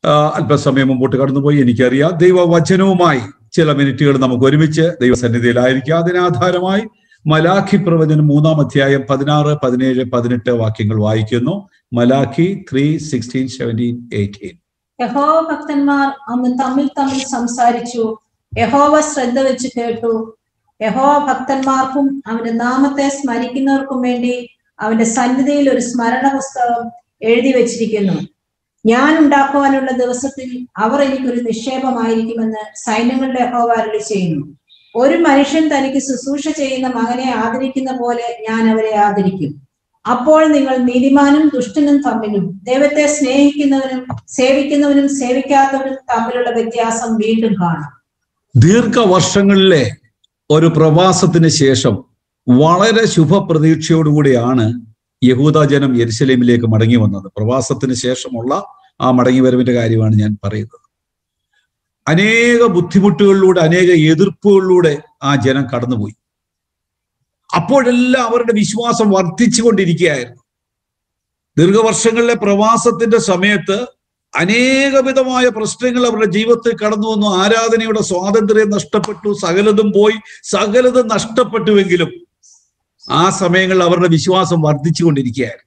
അല്പസമയം മുമ്പോട്ട് കടന്നുപോയി. എനിക്കറിയാം ദൈവവചനവുമായി ചില മിനിറ്റുകൾ നമുക്ക് ഒരുമിച്ച് ദൈവസന്നിധിയിലായിരിക്കാം. അതിനാധാരമായി മലാഖി പ്രവചനം 3-ാം അധ്യായം 16, 17, 18 വാക്യങ്ങൾ വായിക്കുന്നു. മലാഖി 3:16, 17, 18. യഹോവ ഭക്തന്മാർ അന്ന് തമ്മിൽ സംസാരിച്ചു. യഹോവ ശ്രദ്ധ വെച്ച് കേട്ടു. യഹോവ ഭക്തന്മാർക്കും അവന്റെ നാമത്തെ സ്മരിക്കുന്നവർക്കും വേണ്ടി അവന്റെ സന്നിധിയിൽ ഒരു സ്മരണ പുസ്തകം എഴുതി വെച്ചിരിക്കുന്നു. ഞാൻ ഉണ്ടാക്കുവാനുള്ള ദിവസത്തിൽ അവർ എനിക്കൊരു നിക്ഷേപമായിരിക്കുമെന്ന് സൈന്യങ്ങളുടെ യഹോവ അരുളി ചെയ്യുന്നു. ഒരു മനുഷ്യൻ തനിക്ക് ശുശ്രൂഷ ചെയ്യുന്ന മകനെ ആദരിക്കുന്ന പോലെ ഞാൻ അവരെ ആദരിക്കും. അപ്പോൾ നിങ്ങൾ നീതിമാനും ദുഷ്ടനും തമ്മിലും ദൈവത്തെ സ്നേഹിക്കുന്നവനും സേവിക്കുന്നവനും സേവിക്കാത്തവനും തമ്മിലുള്ള വ്യത്യാസം വീണ്ടും കാണാം. ദീർഘവർഷങ്ങളിലെ ഒരു പ്രവാസത്തിന് ശേഷം വളരെ ശുഭപ്രതീക്ഷയോടുകൂടിയാണ് യഹൂദ ജനം യെരുശലേമിലേക്ക് മടങ്ങി വന്നത്. പ്രവാസത്തിന് ശേഷമുള്ള ആ മടങ്ങിവരവിന്റെ കാര്യമാണ് ഞാൻ പറയുന്നത്. അനേക ബുദ്ധിമുട്ടുകളിലൂടെ, അനേക എതിർപ്പുകളിലൂടെ ആ ജനം കടന്നുപോയി. അപ്പോഴെല്ലാം അവരുടെ വിശ്വാസം വർദ്ധിച്ചുകൊണ്ടിരിക്കുകയായിരുന്നു. ദീർഘവർഷങ്ങളിലെ പ്രവാസത്തിന്റെ സമയത്ത് അനേകവിധമായ പ്രശ്നങ്ങൾ അവരുടെ ജീവിതത്തിൽ കടന്നു വന്നു. ആരാധനയുടെ സ്വാതന്ത്ര്യം നഷ്ടപ്പെട്ടു, സകലതും പോയി, സകലതും നഷ്ടപ്പെട്ടുവെങ്കിലും ആ സമയങ്ങളിൽ അവരുടെ വിശ്വാസം വർദ്ധിച്ചുകൊണ്ടിരിക്കുകയായിരുന്നു.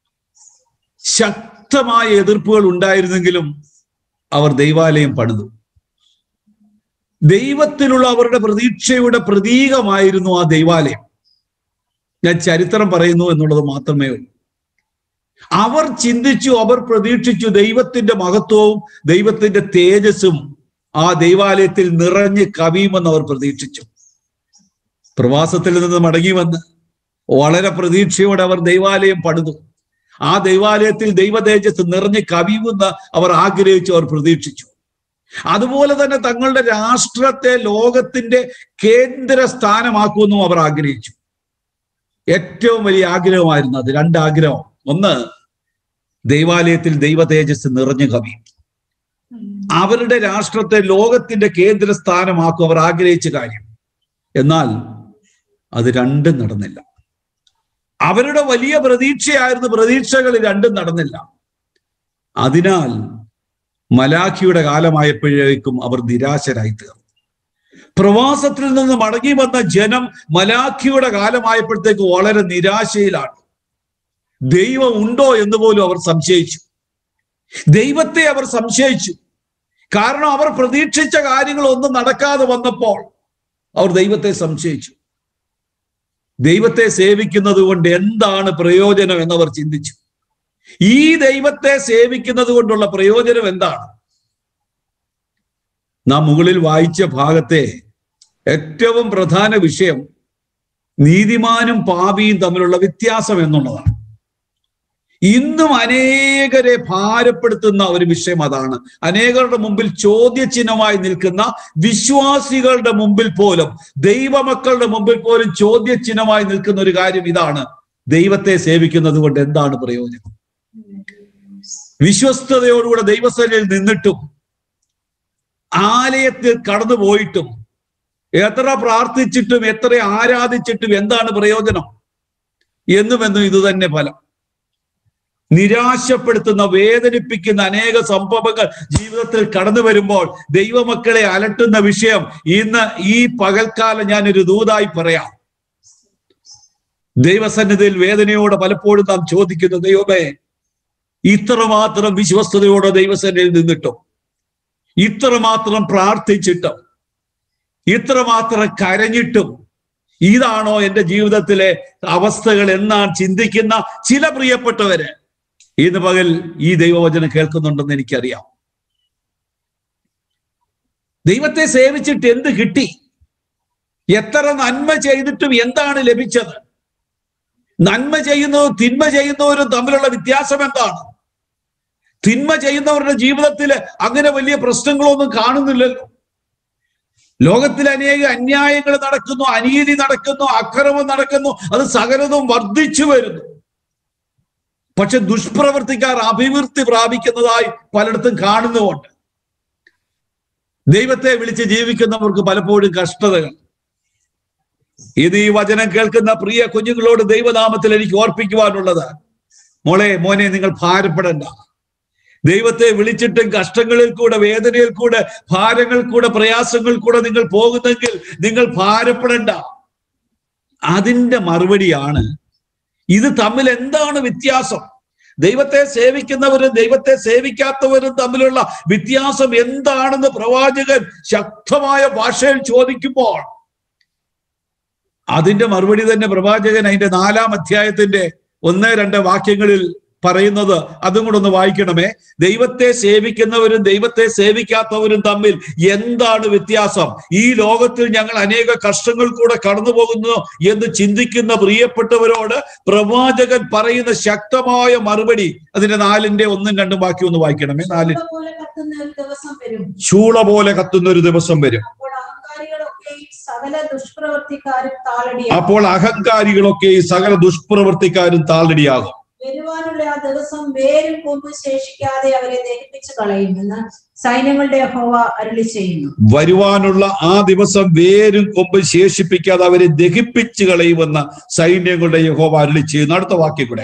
ശക്തമായ എതിർപ്പുകൾ ഉണ്ടായിരുന്നെങ്കിലും അവർ ദൈവാലയം പണിതു. ദൈവത്തിലുള്ള അവരുടെ പ്രതീക്ഷയുടെ പ്രതീകമായിരുന്നു ആ ദൈവാലയം. ഞാൻ ചരിത്രം പറയുന്നു എന്നുള്ളത് മാത്രമേ ഉള്ളൂ. അവർ ചിന്തിച്ചു, അവർ പ്രതീക്ഷിച്ചു ദൈവത്തിന്റെ മഹത്വവും ദൈവത്തിന്റെ തേജസ്സും ആ ദൈവാലയത്തിൽ നിറഞ്ഞ് കവിയുമെന്ന് അവർ പ്രതീക്ഷിച്ചു. പ്രവാസത്തിൽ നിന്ന് മടങ്ങി വന്ന് വളരെ പ്രതീക്ഷയോടെ അവർ ദൈവാലയം പണിതു. ആ ദൈവാലയത്തിൽ ദൈവ തേജസ് നിറഞ്ഞ് കവിയുമെന്ന് അവർ ആഗ്രഹിച്ചു, അവർ പ്രതീക്ഷിച്ചു. അതുപോലെ തന്നെ തങ്ങളുടെ രാഷ്ട്രത്തെ ലോകത്തിന്റെ കേന്ദ്ര സ്ഥാനമാക്കുമെന്നും അവർ ആഗ്രഹിച്ചു. ഏറ്റവും വലിയ ആഗ്രഹമായിരുന്നു അത്. 2 ആഗ്രഹം. ഒന്ന്, ദൈവാലയത്തിൽ ദൈവ തേജസ് നിറഞ്ഞു കവിയും. അവരുടെ രാഷ്ട്രത്തെ ലോകത്തിന്റെ കേന്ദ്ര സ്ഥാനമാക്കും അവർ ആഗ്രഹിച്ച കാര്യം. എന്നാൽ അത് രണ്ടും നടന്നില്ല. അവരുടെ വലിയ പ്രതീക്ഷയായിരുന്നു, പ്രതീക്ഷകൾ രണ്ടും നടന്നില്ല. അതിനാൽ മലാഖിയുടെ കാലമായപ്പോഴേക്കും അവർ നിരാശരായി തീർന്നു. പ്രവാസത്തിൽ നിന്ന് മടങ്ങി വന്ന ജനം മലാഖിയുടെ കാലമായപ്പോഴത്തേക്ക് വളരെ നിരാശയിലാണ്. ദൈവം ഉണ്ടോ എന്ന് പോലും അവർ സംശയിച്ചു. ദൈവത്തെ അവർ സംശയിച്ചു. കാരണം അവർ പ്രതീക്ഷിച്ച കാര്യങ്ങളൊന്നും നടക്കാതെ വന്നപ്പോൾ അവർ ദൈവത്തെ സംശയിച്ചു. ദൈവത്തെ സേവിക്കുന്നത് കൊണ്ട് എന്താണ് പ്രയോജനം എന്നവർ ചിന്തിച്ചു. ഈ ദൈവത്തെ സേവിക്കുന്നത് കൊണ്ടുള്ള പ്രയോജനം എന്താണ്? നാം മുകളിൽ വായിച്ച ഭാഗത്തെ ഏറ്റവും പ്രധാന വിഷയം നീതിമാനും പാപിയും തമ്മിലുള്ള വ്യത്യാസം എന്നുള്ളതാണ്. ഇന്നും അനേകരെ ഭാരപ്പെടുത്തുന്ന ഒരു വിഷയം അതാണ്. അനേകരുടെ മുമ്പിൽ ചോദ്യചിഹ്നമായി നിൽക്കുന്ന വിശ്വാസികളുടെ മുമ്പിൽ പോലും, ദൈവമക്കളുടെ മുമ്പിൽ പോലും ചോദ്യചിഹ്നമായി നിൽക്കുന്ന ഒരു കാര്യം ഇതാണ്: ദൈവത്തെ സേവിക്കുന്നത് കൊണ്ട് എന്താണ് പ്രയോജനം? വിശ്വസ്തയോടുകൂടെ ദൈവസേനയിൽ നിന്നിട്ടും ആലയത്തിൽ കടന്നുപോയിട്ടും എത്ര പ്രാർത്ഥിച്ചിട്ടും എത്ര ആരാധിച്ചിട്ടും എന്താണ് പ്രയോജനം? എന്നും ഇത് തന്നെ ഫലം. നിരാശപ്പെടുത്തുന്ന, വേദനിപ്പിക്കുന്ന അനേക സംഭവങ്ങൾ ജീവിതത്തിൽ കടന്നു വരുമ്പോൾ ദൈവമക്കളെ അലട്ടുന്ന വിഷയം ഇന്ന് ഈ പകൽക്കാലം ഞാനൊരു ദൂതായി പറയാം. ദൈവസന്നിധിയിൽ വേദനയോടെ പലപ്പോഴും നാം ചോദിക്കുന്നു, ദൈവമേ, ഇത്രമാത്രം വിശ്വസ്തയോടെ ദൈവസന്നിധിയിൽ നിന്നിട്ടും, ഇത്രമാത്രം പ്രാർത്ഥിച്ചിട്ടും, ഇത്രമാത്രം കരഞ്ഞിട്ടും ഇതാണോ എൻ്റെ ജീവിതത്തിലെ അവസ്ഥകൾ എന്നാണ് ചിന്തിക്കുന്ന ചില പ്രിയപ്പെട്ടവര് ഇന്ന് പകൽ ഈ ദൈവവചനം കേൾക്കുന്നുണ്ടെന്ന് എനിക്കറിയാം. ദൈവത്തെ സേവിച്ചിട്ട് എന്ത് കിട്ടി? എത്ര നന്മ ചെയ്തിട്ടും എന്താണ് ലഭിച്ചത്? നന്മ ചെയ്യുന്നവരും തിന്മ ചെയ്യുന്നവരും തമ്മിലുള്ള വ്യത്യാസം എന്താണ്? തിന്മ ചെയ്യുന്നവരുടെ ജീവിതത്തിൽ അങ്ങനെ വലിയ പ്രശ്നങ്ങളൊന്നും കാണുന്നില്ലല്ലോ. ലോകത്തിൽ അനേക അന്യായങ്ങൾ നടക്കുന്നു, അനീതി നടക്കുന്നു, അക്രമം നടക്കുന്നു, അത് സകലതും വർദ്ധിച്ചു വരുന്നു. പക്ഷെ ദുഷ്പ്രവർത്തിക്കാർ അഭിവൃദ്ധി പ്രാപിക്കുന്നതായി പലയിടത്തും കാണുന്നുമുണ്ട്. ദൈവത്തെ വിളിച്ച് ജീവിക്കുന്നവർക്ക് പലപ്പോഴും കഷ്ടതകൾ. ഇത് ഈ വചനം കേൾക്കുന്ന പ്രിയ കുഞ്ഞുങ്ങളോട് ദൈവനാമത്തിൽ എനിക്ക് ഓർപ്പിക്കുവാനുള്ളത്, മോളെ, മോനെ, നിങ്ങൾ ഭാരപ്പെടണ്ട. ദൈവത്തെ വിളിച്ചിട്ടും കഷ്ടങ്ങളിൽ കൂടെ, വേദനയിൽ കൂടെ, ഭാരങ്ങൾ കൂടെ, പ്രയാസങ്ങൾ കൂടെ നിങ്ങൾ പോകുന്നെങ്കിൽ നിങ്ങൾ ഭാരപ്പെടണ്ട. അതിന്റെ മറുപടിയാണ് ഇത് തമ്മിൽ എന്താണ് വ്യത്യാസം, ദൈവത്തെ സേവിക്കുന്നവരും ദൈവത്തെ സേവിക്കാത്തവരും തമ്മിലുള്ള വ്യത്യാസം എന്താണെന്ന് പ്രവാചകൻ ശക്തമായ ഭാഷയിൽ ചോദിക്കുമ്പോൾ അതിന്റെ മറുപടി തന്നെ പ്രവാചകൻ അതിന്റെ 4-ാം അധ്യായത്തിന്റെ 1-2 വാക്യങ്ങളിൽ പറയുന്നത്. അതും കൂടെ ഒന്ന് വായിക്കണമേ. ദൈവത്തെ സേവിക്കുന്നവരും ദൈവത്തെ സേവിക്കാത്തവരും തമ്മിൽ എന്താണ് വ്യത്യാസം? ഈ ലോകത്തിൽ ഞങ്ങൾ അനേക കഷ്ടങ്ങൾ കൂടെ കടന്നു പോകുന്നു എന്ന് ചിന്തിക്കുന്ന പ്രിയപ്പെട്ടവരോട് പ്രവാചകൻ പറയുന്ന ശക്തമായ മറുപടി അതിന്റെ 4-ന്റെ 1-2 വാക്യം ഒന്ന് വായിക്കണമേ. 4 ചൂള പോലെ കത്തുന്ന ഒരു ദിവസം വരും. അപ്പോൾ അഹങ്കാരികളൊക്കെ സകല ദുഷ്പ്രവൃത്തിക്കാരും താളടിയാകും. വരുവാനുള്ള ആ ദിവസം വേരും കൊമ്പും ശേഷിക്കാതെ അവരെ ദഹിപ്പിച്ചു കളയുമെന്ന് സൈന്യങ്ങളുടെ യഹോവ അരുളി ചെയ്യുന്നു. വരുവാനുള്ള ആ ദിവസം വേരും കൊമ്പും ശേഷിപ്പിക്കാതെ അവരെ ദഹിപ്പിച്ചു കളയുമെന്ന് സൈന്യങ്ങളുടെ യഹോവ അരുളി ചെയ്യുന്നു. അടുത്ത വാക്യം കൂടെ.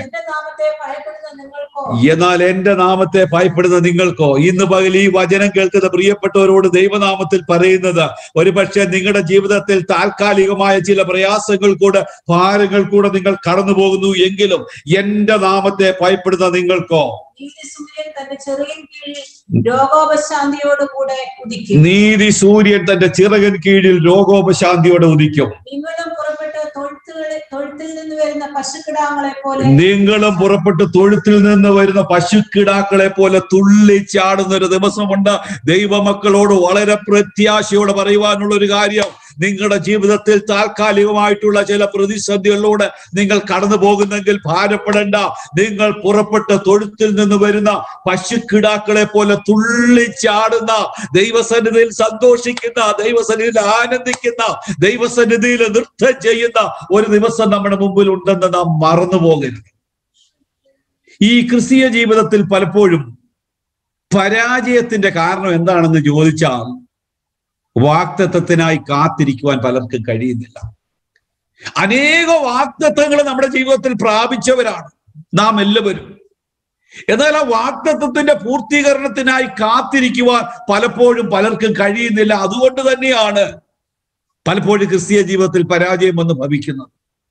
എന്നാൽ എന്റെ നാമത്തെ ഭയപ്പെടുന്ന നിങ്ങൾക്കോ. ഇന്ന് പകൽ ഈ വചനം കേൾക്കുന്ന പ്രിയപ്പെട്ടവരോട് ദൈവനാമത്തിൽ പറയുന്നത്, ഒരുപക്ഷെ നിങ്ങളുടെ ജീവിതത്തിൽ താൽക്കാലികമായ ചില പ്രയാസങ്ങൾ കൂടെ, ഭാരങ്ങൾ കൂടെ നിങ്ങൾ കടന്നു പോകുന്നു എങ്കിലും എന്റെ നാമത്തെ ഭയപ്പെടുന്ന നിങ്ങൾക്കോ. നീതി സൂര്യൻ തന്റെ ചിറകിൻ കീഴിൽ രോഗോപശാന്തിയോടുകൂടെ ഉദിക്കും. നീതി സൂര്യൻ തന്റെ ചിറകിൻ കീഴിൽ രോഗോപശാന്തിയോടെ ഉദിക്കും. നിങ്ങളും പുറപ്പെട്ട് തൊഴുത്തിൽ നിന്ന് വരുന്ന പശുക്കിടാങ്ങളെ പോലെ, നിങ്ങളും പുറപ്പെട്ട് തൊഴുത്തിൽ നിന്ന് വരുന്ന പശുക്കിടാക്കളെ പോലെ തുള്ളിച്ചാടുന്ന ഒരു ദിവസമുണ്ട്. ദൈവമക്കളോട് വളരെ പ്രത്യാശയോടെ പറയുവാനുള്ള ഒരു കാര്യം, നിങ്ങളുടെ ജീവിതത്തിൽ താൽക്കാലികമായിട്ടുള്ള ചില പ്രതിസന്ധികളിലൂടെ നിങ്ങൾ കടന്നു പോകുന്നെങ്കിൽ ഭാരപ്പെടേണ്ട. നിങ്ങൾ പുറപ്പെട്ട് തൊഴുത്തിൽ നിന്ന് വരുന്ന പശുക്കിടാക്കളെ പോലെ തുള്ളിച്ചാടുന്ന, ദൈവസന്നിധിയിൽ സന്തോഷിക്കുന്ന, ദൈവസന്നിധിയിൽ ആനന്ദിക്കുന്ന, ദൈവസന്നിധിയിൽ നൃത്തം ചെയ്യുന്ന ഒരു ദിവസം നമ്മുടെ മുമ്പിൽ ഉണ്ടെന്ന് നാം മറന്നു പോകരുത്. ഈ ക്രിസ്തീയ ജീവിതത്തിൽ പലപ്പോഴും പരാജയത്തിന്റെ കാരണം എന്താണെന്ന് ചോദിച്ചാൽ, വാഗ്ദത്തത്തിനായി കാത്തിരിക്കുവാൻ പലർക്കും കഴിയുന്നില്ല. അനേക വാഗ്ദത്തങ്ങൾ നമ്മുടെ ജീവിതത്തിൽ പ്രാപിച്ചവരാണ് നാം എല്ലാവരും. എന്നാൽ ആ വാഗ്ദത്തത്തിന്റെ പൂർത്തീകരണത്തിനായി കാത്തിരിക്കുവാൻ പലപ്പോഴും പലർക്കും കഴിയുന്നില്ല. അതുകൊണ്ട് തന്നെയാണ് പലപ്പോഴും ക്രിസ്തീയ ജീവിതത്തിൽ പരാജയം വന്ന് ഭവിക്കുന്നത്.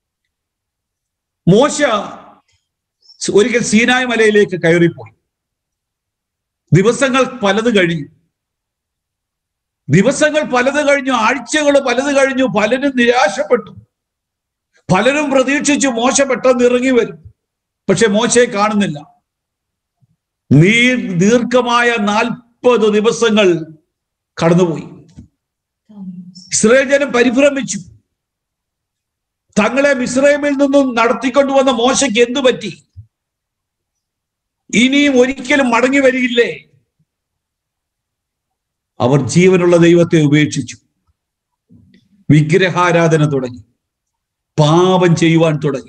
മോശ ഒരിക്കൽ സീനായ് മലയിലേക്ക് കയറിപ്പോയി. ദിവസങ്ങൾ പലത് കഴിഞ്ഞു, ആഴ്ചകൾ പലത് കഴിഞ്ഞു. പലരും നിരാശപ്പെട്ടു, പലരും പ്രതീക്ഷിച്ചു മോശ പെട്ടെന്ന് ഇറങ്ങി വരും. പക്ഷെ മോശയെ കാണുന്നില്ല. ദീർഘമായ 40 ദിവസങ്ങൾ കടന്നുപോയി. ഇസ്രായേൽ ജനം പരിഭ്രമിച്ചു. തങ്ങളെ മിസ്രൈമിൽ നിന്നും നടത്തിക്കൊണ്ടുവന്ന മോശയ്ക്ക് എന്തു പറ്റി? ഇനിയും ഒരിക്കലും മടങ്ങി വരികില്ലേ? അവർ ജീവനുള്ള ദൈവത്തെ ഉപേക്ഷിച്ചു, വിഗ്രഹാരാധന തുടങ്ങി, പാപം ചെയ്യുവാൻ തുടങ്ങി.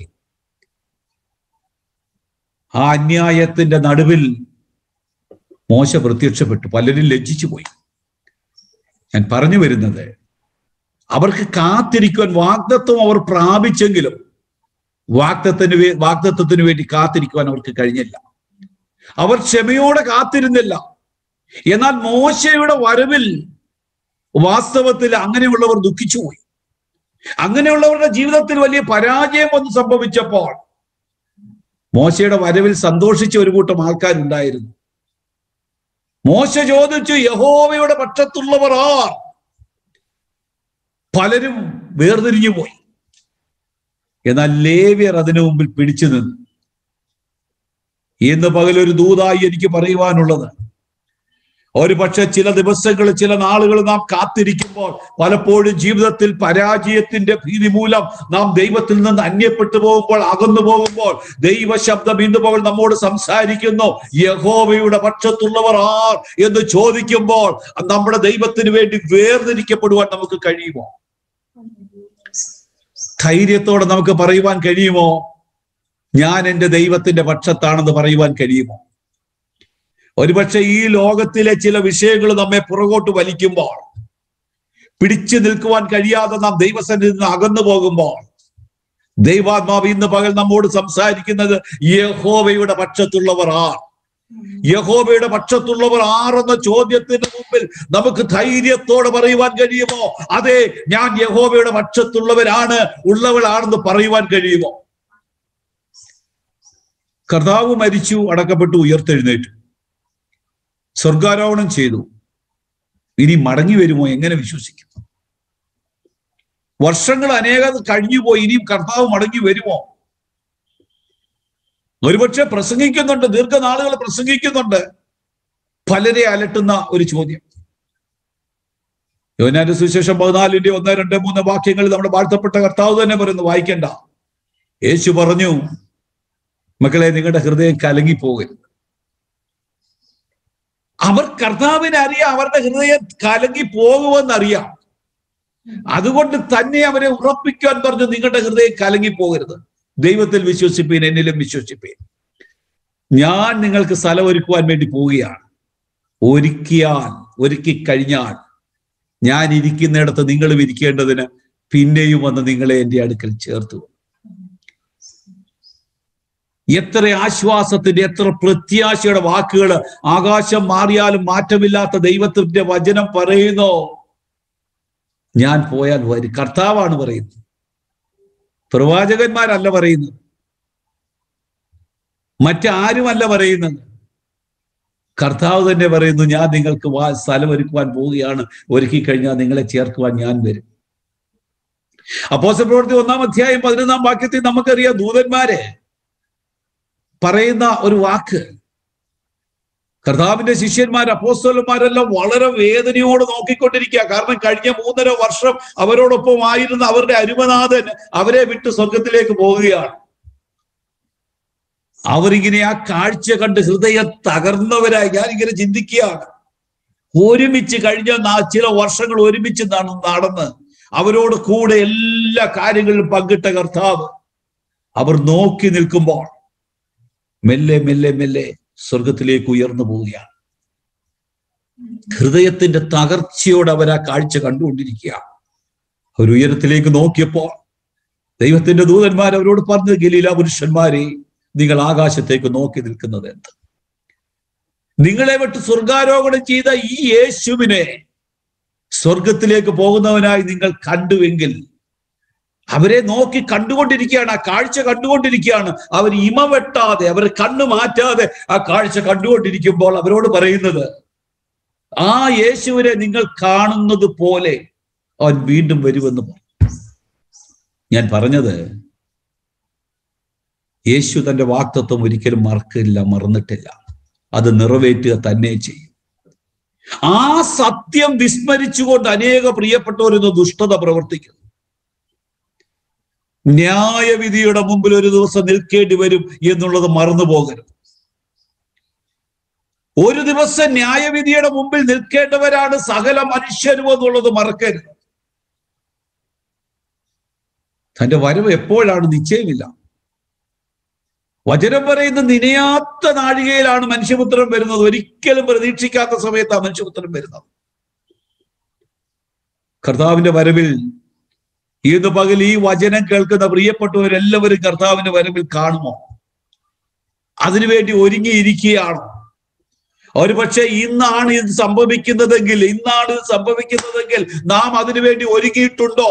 ആ അന്യായത്തിന്റെ നടുവിൽ മോശ പ്രത്യക്ഷപ്പെട്ടു. പലരും ലജ്ജിച്ചു പോയി. ഞാൻ പറഞ്ഞു വരുന്നത്, അവർക്ക് കാത്തിരിക്കുവാൻ വാഗ്ദത്വം അവർ പ്രാപിച്ചെങ്കിലും വാഗ്ദത്തത്തിന് വേണ്ടി കാത്തിരിക്കുവാൻ അവർക്ക് കഴിഞ്ഞില്ല. അവർ ക്ഷമയോടെ കാത്തിരുന്നില്ല. എന്നാൽ മോശയുടെ വരവിൽ വാസ്തവത്തിൽ അങ്ങനെയുള്ളവർ ദുഃഖിച്ചുപോയി. അങ്ങനെയുള്ളവരുടെ ജീവിതത്തിൽ വലിയ പരാജയം വന്ന് സംഭവിച്ചപ്പോൾ മോശയുടെ വരവിൽ സന്തോഷിച്ച ഒരു കൂട്ടം ആൾക്കാരുണ്ടായിരുന്നു. മോശ ചോദിച്ചു, യഹോവയുടെ പക്ഷത്തുള്ളവർ ആർ? പലരും വേർതിരിഞ്ഞു പോയി. എന്നാൽ ലേവ്യർ അതിനു മുമ്പിൽ പിടിച്ചു നിന്നു. ഇന്ന് പകലൊരു ദൂതായി എനിക്ക് പറയുവാനുള്ളത്, ഒരു പക്ഷെ ചില ദിവസങ്ങൾ, ചില നാളുകൾ നാം കാത്തിരിക്കുമ്പോൾ പലപ്പോഴും ജീവിതത്തിൽ പരാജയത്തിന്റെ ഭീതി മൂലം നാം ദൈവത്തിൽ നിന്ന് അന്യപ്പെട്ടു പോകുമ്പോൾ, അകന്നു പോകുമ്പോൾ, ദൈവശബ്ദം ഇന്ന് പകൽ നമ്മോട് സംസാരിക്കുന്നു. യഹോവയുടെ പക്ഷത്തുള്ളവർ ആർ എന്ന് ചോദിക്കുമ്പോൾ നമ്മുടെ ദൈവത്തിന് വേണ്ടി വേർതിരിക്കപ്പെടുവാൻ നമുക്ക് കഴിയുമോ? ധൈര്യത്തോടെ നമുക്ക് പറയുവാൻ കഴിയുമോ, ഞാൻ എൻ്റെ ദൈവത്തിന്റെ പക്ഷത്താണെന്ന് പറയുവാൻ കഴിയുമോ? ഒരുപക്ഷെ ഈ ലോകത്തിലെ ചില വിഷയങ്ങൾ നമ്മെ പുറകോട്ട് വലിക്കുമ്പോൾ, പിടിച്ചു നിൽക്കുവാൻ കഴിയാതെ നാം ദൈവസന്നിധിയിൽ നിന്ന് അകന്നു പോകുമ്പോൾ, ദൈവാത്മാവ് ഇന്ന് പകൽ നമ്മോട് സംസാരിക്കുന്നത് യഹോവയുടെ പക്ഷത്തുള്ളവർ ആർ. യഹോവയുടെ പക്ഷത്തുള്ളവർ ആരെന്ന ചോദ്യത്തിന് മുമ്പിൽ നമുക്ക് ധൈര്യത്തോടെ പറയുവാൻ കഴിയുമോ? അതെ, ഞാൻ യഹോവയുടെ ഉള്ളവളാണെന്ന് പറയുവാൻ കഴിയുമോ? കർത്താവ് മരിച്ചു, അടക്കപ്പെട്ടു, ഉയർത്തെഴുന്നേറ്റു, സ്വർഗാരോഹണം ചെയ്തു. ഇനി മടങ്ങി വരുമോ? എങ്ങനെ വിശ്വസിക്കും? വർഷങ്ങൾ അനേകം കഴിഞ്ഞുപോയി, ഇനിയും കർത്താവ് മടങ്ങി വരുമോ? ഒരുപക്ഷെ പ്രസംഗിക്കുന്നുണ്ട്, ദീർഘനാളുകൾ പ്രസംഗിക്കുന്നുണ്ട്. പലരെ അലട്ടുന്ന ഒരു ചോദ്യം. യോഹന്നാന്റെ സുവിശേഷം 14 1, 2, 3 വാക്യങ്ങളിൽ നമ്മുടെ വാഴ്ത്തപ്പെട്ട കർത്താവ് തന്നെ പറയുന്നു, വായിക്കണ്ട. യേശു പറഞ്ഞു, മക്കളെ, നിങ്ങളുടെ ഹൃദയം കലങ്ങിപ്പോകരുത്. അവർ കർത്താവിനെ അറിയാം, അവരുടെ ഹൃദയം കലങ്ങി പോകുമെന്നറിയാം. അതുകൊണ്ട് തന്നെ അവരെ ഉറപ്പിക്കാൻ പറഞ്ഞു, നിങ്ങളുടെ ഹൃദയം കലങ്ങിപ്പോകരുത്. ദൈവത്തിൽ വിശ്വസിപ്പീൻ, എന്നിലും വിശ്വസിപ്പീൻ. ഞാൻ നിങ്ങൾക്ക് സ്ഥലം ഒരുക്കുവാൻ വേണ്ടി പോവുകയാണ്. ഒരുക്കി കഴിഞ്ഞാൽ ഞാൻ ഇരിക്കുന്നിടത്ത് നിങ്ങളും ഇരിക്കേണ്ടതിന് പിന്നെയും വന്ന് നിങ്ങളെ എൻ്റെ അടുക്കൽ ചേർത്തു. എത്ര ആശ്വാസത്തിന്റെ, എത്ര പ്രത്യാശയുടെ വാക്കുകൾ! ആകാശം മാറിയാലും മാറ്റമില്ലാത്ത ദൈവത്തിന്റെ വചനം പറയുന്നു. ഞാൻ പോയാൽ വരും. കർത്താവാണ് പറയുന്നത്, പ്രവാചകന്മാരല്ല പറയുന്നത്, മറ്റാരുമല്ല പറയുന്നത്. കർത്താവ് തന്നെ പറയുന്നു, ഞാൻ നിങ്ങൾക്ക് സ്ഥലം ഒരുക്കുവാൻ പോവുകയാണ്. ഒരുക്കി കഴിഞ്ഞാൽ നിങ്ങളെ ചേർക്കുവാൻ ഞാൻ വരും. അപ്പോസ്തല പ്രവൃത്തി 1-ാം അധ്യായം 11-ാം വാക്യത്തിൽ നമുക്കറിയാം, ദൂതന്മാരെ പറയുന്ന ഒരു വാക്ക്. കർത്താവിന്റെ ശിഷ്യന്മാർ, അപ്പോസ്തലന്മാരെല്ലാം വളരെ വേദനയോട് നോക്കിക്കൊണ്ടിരിക്കുക. കാരണം കഴിഞ്ഞ 3.5 വർഷം അവരോടൊപ്പം ആയിരുന്ന അവരുടെ അരുമനാഥൻ അവരെ വിട്ട് സ്വർഗത്തിലേക്ക് പോവുകയാണ്. അവരിങ്ങനെ ആ കാഴ്ച കണ്ട് ഹൃദയം തകർന്നവരായി. ഞാനിങ്ങനെ ചിന്തിക്കുകയാണ്, ഒരുമിച്ച് കഴിഞ്ഞ ചില വർഷങ്ങൾ ഒരുമിച്ച് നടന്ന് അവരോട് കൂടെ എല്ലാ കാര്യങ്ങളിലും പങ്കിട്ട കർത്താവ് അവർ നോക്കി നിൽക്കുമ്പോൾ മെല്ലെ മെല്ലെ മെല്ലെ സ്വർഗത്തിലേക്ക് ഉയർന്നു പോവുകയാണ്. ഹൃദയത്തിന്റെ തകർച്ചയോടെ അവർ ആ കാഴ്ച കണ്ടുകൊണ്ടിരിക്കുക. അവർ ഉയരത്തിലേക്ക് നോക്കിയപ്പോൾ ദൈവത്തിന്റെ ദൂതന്മാർ അവരോട് പറഞ്ഞു, ഗലീല പുരുഷന്മാരെ, നിങ്ങൾ ആകാശത്തേക്ക് നോക്കി നിൽക്കുന്നത് എന്ത്? നിങ്ങളെ വിട്ട് സ്വർഗാരോഹണം ചെയ്ത ഈ യേശുവിനെ സ്വർഗത്തിലേക്ക് പോകുന്നവനായി നിങ്ങൾ കണ്ടുവെങ്കിൽ, അവരെ നോക്കി കണ്ടുകൊണ്ടിരിക്കുകയാണ്, ആ കാഴ്ച കണ്ടുകൊണ്ടിരിക്കുകയാണ്. അവർ ഇമ വെട്ടാതെ, അവർ കണ്ണു മാറ്റാതെ ആ കാഴ്ച കണ്ടുകൊണ്ടിരിക്കുമ്പോൾ അവരോട് പറയുന്നത്, ആ യേശുവിനെ നിങ്ങൾ കാണുന്നത് പോലെ അവൻ വീണ്ടും വരുമെന്ന് പറഞ്ഞു. ഞാൻ പറഞ്ഞത്, യേശു തന്റെ വാഗ്ദത്തം ഒരിക്കലും മറന്നിട്ടില്ല. അത് നിറവേറ്റുക തന്നെ ചെയ്യും. ആ സത്യം വിസ്മരിച്ചുകൊണ്ട് അനേക പ്രിയപ്പെട്ടവരിന്ന് ദുഷ്ടത പ്രവർത്തിക്കുന്നു. ന്യായവിധിയുടെ മുമ്പിൽ ഒരു ദിവസം നിൽക്കേണ്ടി വരും എന്നുള്ളത് മറന്നു പോകരുത്. ഒരു ദിവസം ന്യായവിധിയുടെ മുമ്പിൽ നിൽക്കേണ്ടവരാണ് സകല മനുഷ്യരും എന്നുള്ളത് മറക്കരുത്. തന്റെ വരവ് എപ്പോഴാണ് നിശ്ചയമില്ല. വചനം പറയുന്ന നിനയാത്ത നാഴികയിലാണ് മനുഷ്യപുത്രൻ വരുന്നത്. ഒരിക്കലും പ്രതീക്ഷിക്കാത്ത സമയത്താണ് മനുഷ്യപുത്രൻ വരുന്നത്. കർത്താവിന്റെ വരവിൽ ഇന്ന് പകൽ ഈ വചനം കേൾക്കുന്ന പ്രിയപ്പെട്ടവരെല്ലാവരും കർത്താവിന്റെ വരവിൽ കാണുമോ? അതിനുവേണ്ടി ഒരുങ്ങിയിരിക്കുകയാണോ? ഒരു പക്ഷെ ഇന്നാണ് ഇത് സംഭവിക്കുന്നതെങ്കിൽ നാം അതിനുവേണ്ടി ഒരുങ്ങിയിട്ടുണ്ടോ?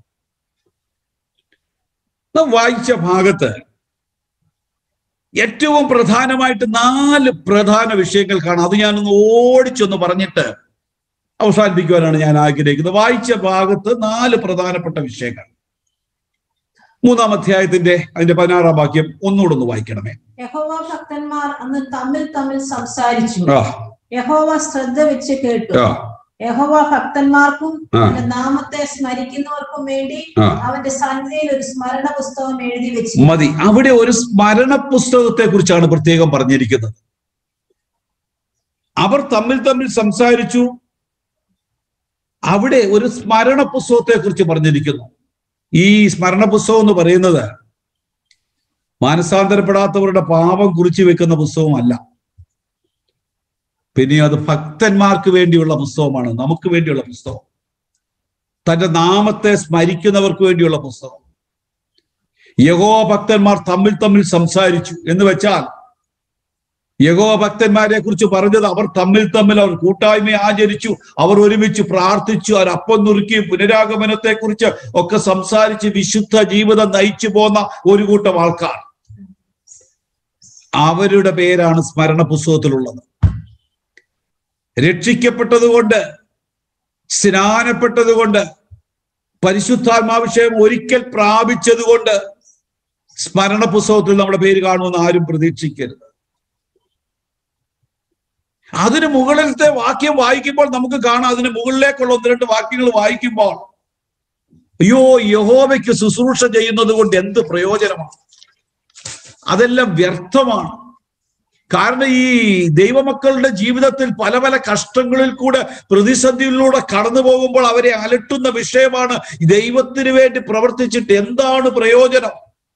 നാം വായിച്ച ഭാഗത്ത് ഏറ്റവും പ്രധാനമായിട്ട് 4 പ്രധാന വിഷയങ്ങൾ കാണാം. അത് ഞാനൊന്ന് ഓടിച്ചൊന്ന് പറഞ്ഞിട്ട് അവസാനിപ്പിക്കുവാനാണ് ഞാൻ ആഗ്രഹിക്കുന്നത്. വായിച്ച ഭാഗത്ത് 4 പ്രധാനപ്പെട്ട വിഷയങ്ങൾ. 3-ാം അധ്യായത്തിന്റെ അതിന്റെ 16-ാം വാക്യം ഒന്നുകൂടെ ഒന്ന് വായിക്കണമേ. യഹോവ ഭക്തന്മാർ അന്ന് തമ്മിൽ സംസാരിച്ചു. യഹോവ ശ്രദ്ധ വെച്ച് കേട്ടു. യഹോവ ഭക്തന്മാർക്കും അവന്റെ നാമത്തെ സ്മരിക്കുന്നവർക്കും വേണ്ടി അവന്റെ സന്നിധിയിൽ ഒരു സ്മരണ പുസ്തകം എഴുതി വെച്ചു. മതി. അവിടെ ഒരു സ്മരണ പുസ്തകത്തെ കുറിച്ചാണ് പ്രത്യേകം പറഞ്ഞിരിക്കുന്നത്. അവർ തമ്മിൽ സംസാരിച്ചു. അവിടെ ഒരു സ്മരണ പുസ്തകത്തെ കുറിച്ച് പറഞ്ഞിരിക്കുന്നു. ഈ സ്മരണ പുസ്തകം എന്ന് പറയുന്നത് മാനസാന്തരപ്പെടാത്തവരുടെ പാപം കുറിച്ച് വെക്കുന്ന പുസ്തകമല്ല. പിന്നെ അത് ഭക്തന്മാർക്ക് വേണ്ടിയുള്ള പുസ്തകമാണ്, നമുക്ക് വേണ്ടിയുള്ള പുസ്തകം, തന്റെ നാമത്തെ സ്മരിക്കുന്നവർക്ക് വേണ്ടിയുള്ള പുസ്തകം. യഹോവ ഭക്തന്മാർ തമ്മിൽ സംസാരിച്ചു എന്ന് വെച്ചാൽ യഹോവ ഭക്തന്മാരെ കുറിച്ച് പറഞ്ഞത് അവർ തമ്മിൽ അവർ കൂട്ടായ്മ ആചരിച്ചു, അവർ ഒരുമിച്ച് പ്രാർത്ഥിച്ചു, അവർ അപ്പം നുറുക്കി പുനരാഗമനത്തെ കുറിച്ച് ഒക്കെ സംസാരിച്ച് വിശുദ്ധ ജീവിതം നയിച്ചു പോന്ന ഒരു കൂട്ടം ആൾക്കാർ. അവരുടെ പേരാണ് സ്മരണ പുസ്തകത്തിലുള്ളത്. രക്ഷിക്കപ്പെട്ടതുകൊണ്ട്, സ്നാനപ്പെട്ടതുകൊണ്ട്, പരിശുദ്ധാത്മാഭിഷേകം ഒരിക്കൽ പ്രാപിച്ചതുകൊണ്ട് സ്മരണ പുസ്തകത്തിൽ നമ്മുടെ പേര് കാണുമെന്ന് ആരും പ്രതീക്ഷിക്കരുത്. അതിന് മുകളിലത്തെ വാക്യം വായിക്കുമ്പോൾ നമുക്ക് കാണാം, അതിന് മുകളിലേക്കുള്ള 1-2 വാക്യങ്ങൾ വായിക്കുമ്പോൾ അയ്യോ, യഹോവയ്ക്ക് ശുശ്രൂഷ ചെയ്യുന്നത് കൊണ്ട് എന്ത് പ്രയോജനമാണ്, അതെല്ലാം വ്യർത്ഥമാണ്. കാരണം ഈ ദൈവമക്കളുടെ ജീവിതത്തിൽ പല പല കഷ്ടങ്ങളിൽ കൂടെ, പ്രതിസന്ധികളിലൂടെ കടന്നു പോകുമ്പോൾ അവരെ അലട്ടുന്ന വിഷയമാണ്, ദൈവത്തിന് വേണ്ടി പ്രവർത്തിച്ചിട്ട് എന്താണ് പ്രയോജനം?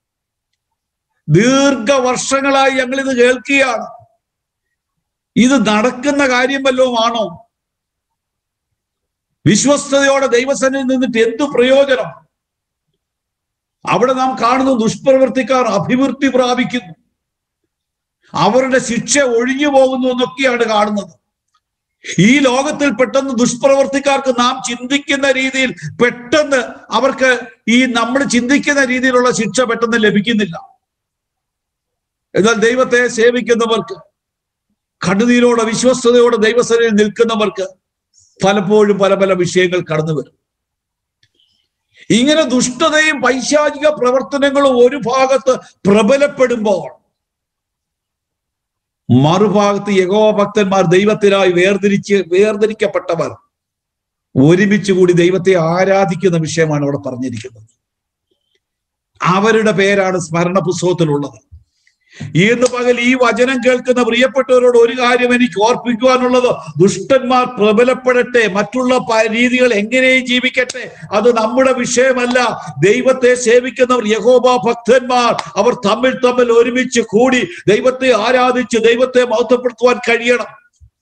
ദീർഘവർഷങ്ങളായി ഞങ്ങളിത് കേൾക്കുകയാണ്. ഇത് നടക്കുന്ന കാര്യം വല്ലതും ആണോ? വിശ്വസ്തയോടെ ദൈവസന്നിധിയിൽ നിന്നിട്ട് എന്തു പ്രയോജനം? അവിടെ നാം കാണുന്നു, ദുഷ്പ്രവൃത്തിക്കാർ അഭിവൃദ്ധി പ്രാപിക്കുന്നു, അവരുടെ ശിക്ഷ ഒഴിഞ്ഞു പോകുന്നു എന്നൊക്കെയാണ് കാണുന്നത്. ഈ ലോകത്തിൽ പെട്ടെന്ന് ദുഷ്പ്രവർത്തിക്കാർക്ക് നാം ചിന്തിക്കുന്ന രീതിയിൽ പെട്ടെന്ന് അവർക്ക് നമ്മൾ ചിന്തിക്കുന്ന രീതിയിലുള്ള ശിക്ഷ പെട്ടെന്ന് ലഭിക്കുന്നില്ല. എന്നാൽ ദൈവത്തെ സേവിക്കുന്നവർക്ക്, കണ്ണുനീരോടെ വിശ്വസ്തയോടെ ദൈവസന്നിധിയിൽ നിൽക്കുന്നവർക്ക് പലപ്പോഴും പല പല വിഷയങ്ങൾ കടന്നു വരും. ഇങ്ങനെ ദുഷ്ടതയും പൈശാചിക പ്രവർത്തനങ്ങളും ഒരു ഭാഗത്ത് പ്രബലപ്പെടുമ്പോൾ, മറുഭാഗത്ത് യഹോവ ഭക്തന്മാർ, ദൈവത്തിനായി വേർതിരിക്കപ്പെട്ടവർ ഒരുമിച്ച് കൂടി ദൈവത്തെ ആരാധിക്കുന്ന വിഷയമാണ് അവിടെ പറഞ്ഞിരിക്കുന്നത്. അവരുടെ പേരാണ് സ്മരണ പുസ്തകത്തിലുള്ളത്. ഇന്ന് പകൽ ഈ വചനം കേൾക്കുന്ന പ്രിയപ്പെട്ടവരോട് ഒരു കാര്യം എനിക്ക് ഓർപ്പിക്കുവാനുള്ളത്, ദുഷ്ടന്മാർ പ്രബലപ്പെടട്ടെ, മറ്റുള്ള രീതികൾ എങ്ങനെയും ജീവിക്കട്ടെ, അത് നമ്മുടെ വിഷയമല്ല. ദൈവത്തെ സേവിക്കുന്നവർ, യഹോവ ഭക്തന്മാർ, അവർ തമ്മിൽ ഒരുമിച്ച് കൂടി ദൈവത്തെ ആരാധിച്ച് ദൈവത്തെ മഹത്വപ്പെടുത്തുവാൻ കഴിയണം.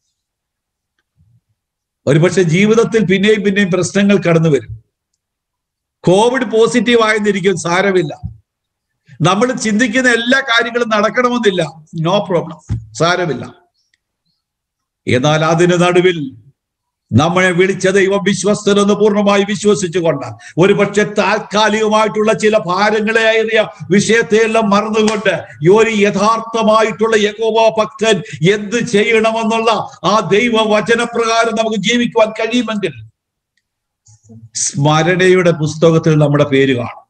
ഒരുപക്ഷെ ജീവിതത്തിൽ പിന്നെയും പ്രശ്നങ്ങൾ കടന്നു വരും. കോവിഡ് പോസിറ്റീവ് ആയെന്നിരിക്കും, സാരമില്ല. നമ്മൾ ചിന്തിക്കുന്ന എല്ലാ കാര്യങ്ങളും നടക്കണമെന്നില്ല, നോ പ്രോബ്ലം, സാരമില്ല. എന്നാൽ അതിന് നടുവിൽ നമ്മളെ വിളിച്ച ദൈവം വിശ്വസ്തനെന്ന് പൂർണ്ണമായി വിശ്വസിച്ചുകൊണ്ട്, ഒരുപക്ഷെ താൽക്കാലികമായിട്ടുള്ള ചില ഭാരങ്ങളേറിയ വിഷയത്തെയെല്ലാം മറന്നുകൊണ്ട് ഒരു യഥാർത്ഥമായിട്ടുള്ള യഹോവ ഭക്തൻ എന്ത് ചെയ്യണമെന്നുള്ള ആ ദൈവ വചനപ്രകാരം നമുക്ക് ജീവിക്കുവാൻ കഴിയുമെങ്കിൽ സ്മരണയുടെ പുസ്തകത്തിൽ നമ്മുടെ പേര് കാണും.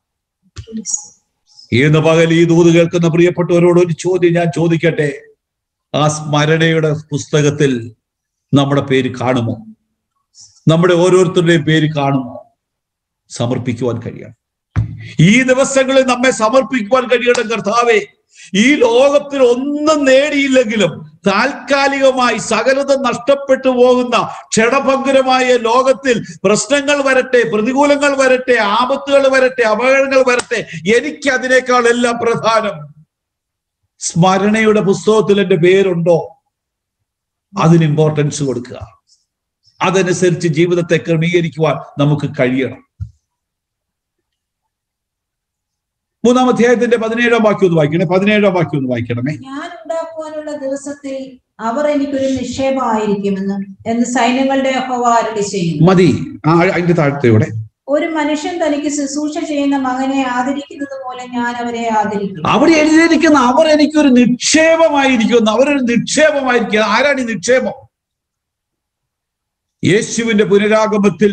ഇന്ന് പകൽ ഈ ദൂത് കേൾക്കുന്ന പ്രിയപ്പെട്ടവരോട് ഒരു ചോദ്യം ഞാൻ ചോദിക്കട്ടെ, ആ സ്മരണയുടെ പുസ്തകത്തിൽ നമ്മുടെ പേര് കാണുമോ? നമ്മുടെ ഓരോരുത്തരുടെയും പേര് കാണുമോ? സമർപ്പിക്കുവാൻ കഴിയണം. ഈ ദിവസങ്ങളിൽ നമ്മെ സമർപ്പിക്കുവാൻ കഴിയണം. കർത്താവേ, ഈ ലോകത്തിൽ ഒന്നും നേടിയില്ലെങ്കിലും താൽക്കാലികമായി സകലതും നഷ്ടപ്പെട്ടു പോകുന്ന ക്ഷണഭംഗുരമായ ലോകത്തിൽ പ്രശ്നങ്ങൾ വരട്ടെ, പ്രതികൂലങ്ങൾ വരട്ടെ, ആപത്തുകൾ വരട്ടെ, അപകടങ്ങൾ വരട്ടെ, എനിക്ക് അതിനേക്കാൾ എല്ലാം പ്രധാനം സ്മരണയുടെ പുസ്തകത്തിൽ എൻ്റെ പേരുണ്ടോ? അതിന് ഇമ്പോർട്ടൻസ് കൊടുക്കുക. അതനുസരിച്ച് ജീവിതത്തെ ക്രമീകരിക്കുവാൻ നമുക്ക് കഴിയണം. 3-ാം അധ്യായത്തിന്റെ 17-ാം വാക്യം ഒന്ന് വായിക്കണേ. 17-ാം വാക്യം ഒന്ന് വായിക്കണമേ. ഞാൻ ഉണ്ടാക്കുവാനുള്ള ദിവസത്തിൽ അവർ എനിക്കൊരു നിക്ഷേപമായിരിക്കുമെന്ന് സൈന്യങ്ങളുടെ യഹോവ അരുളി ചെയ്യുന്നു. മതി. അതിന്റെ താഴത്തെയോടെ, ഒരു മനുഷ്യൻ തനിക്ക് ശുശ്രൂഷ ചെയ്യുന്ന മകനെ ആദരിക്കുന്നത് പോലെ ഞാൻ അവരെ ആദരിക്കും. അവിടെ എഴുതിയിരിക്കുന്ന അവർ എനിക്കൊരു നിക്ഷേപമായിരിക്കുന്നു, അവരൊരു നിക്ഷേപമായിരിക്കുക. ആരാണ് ഈ നിക്ഷേപം? യേശുവിന്റെ പുനരാഗമത്തിൽ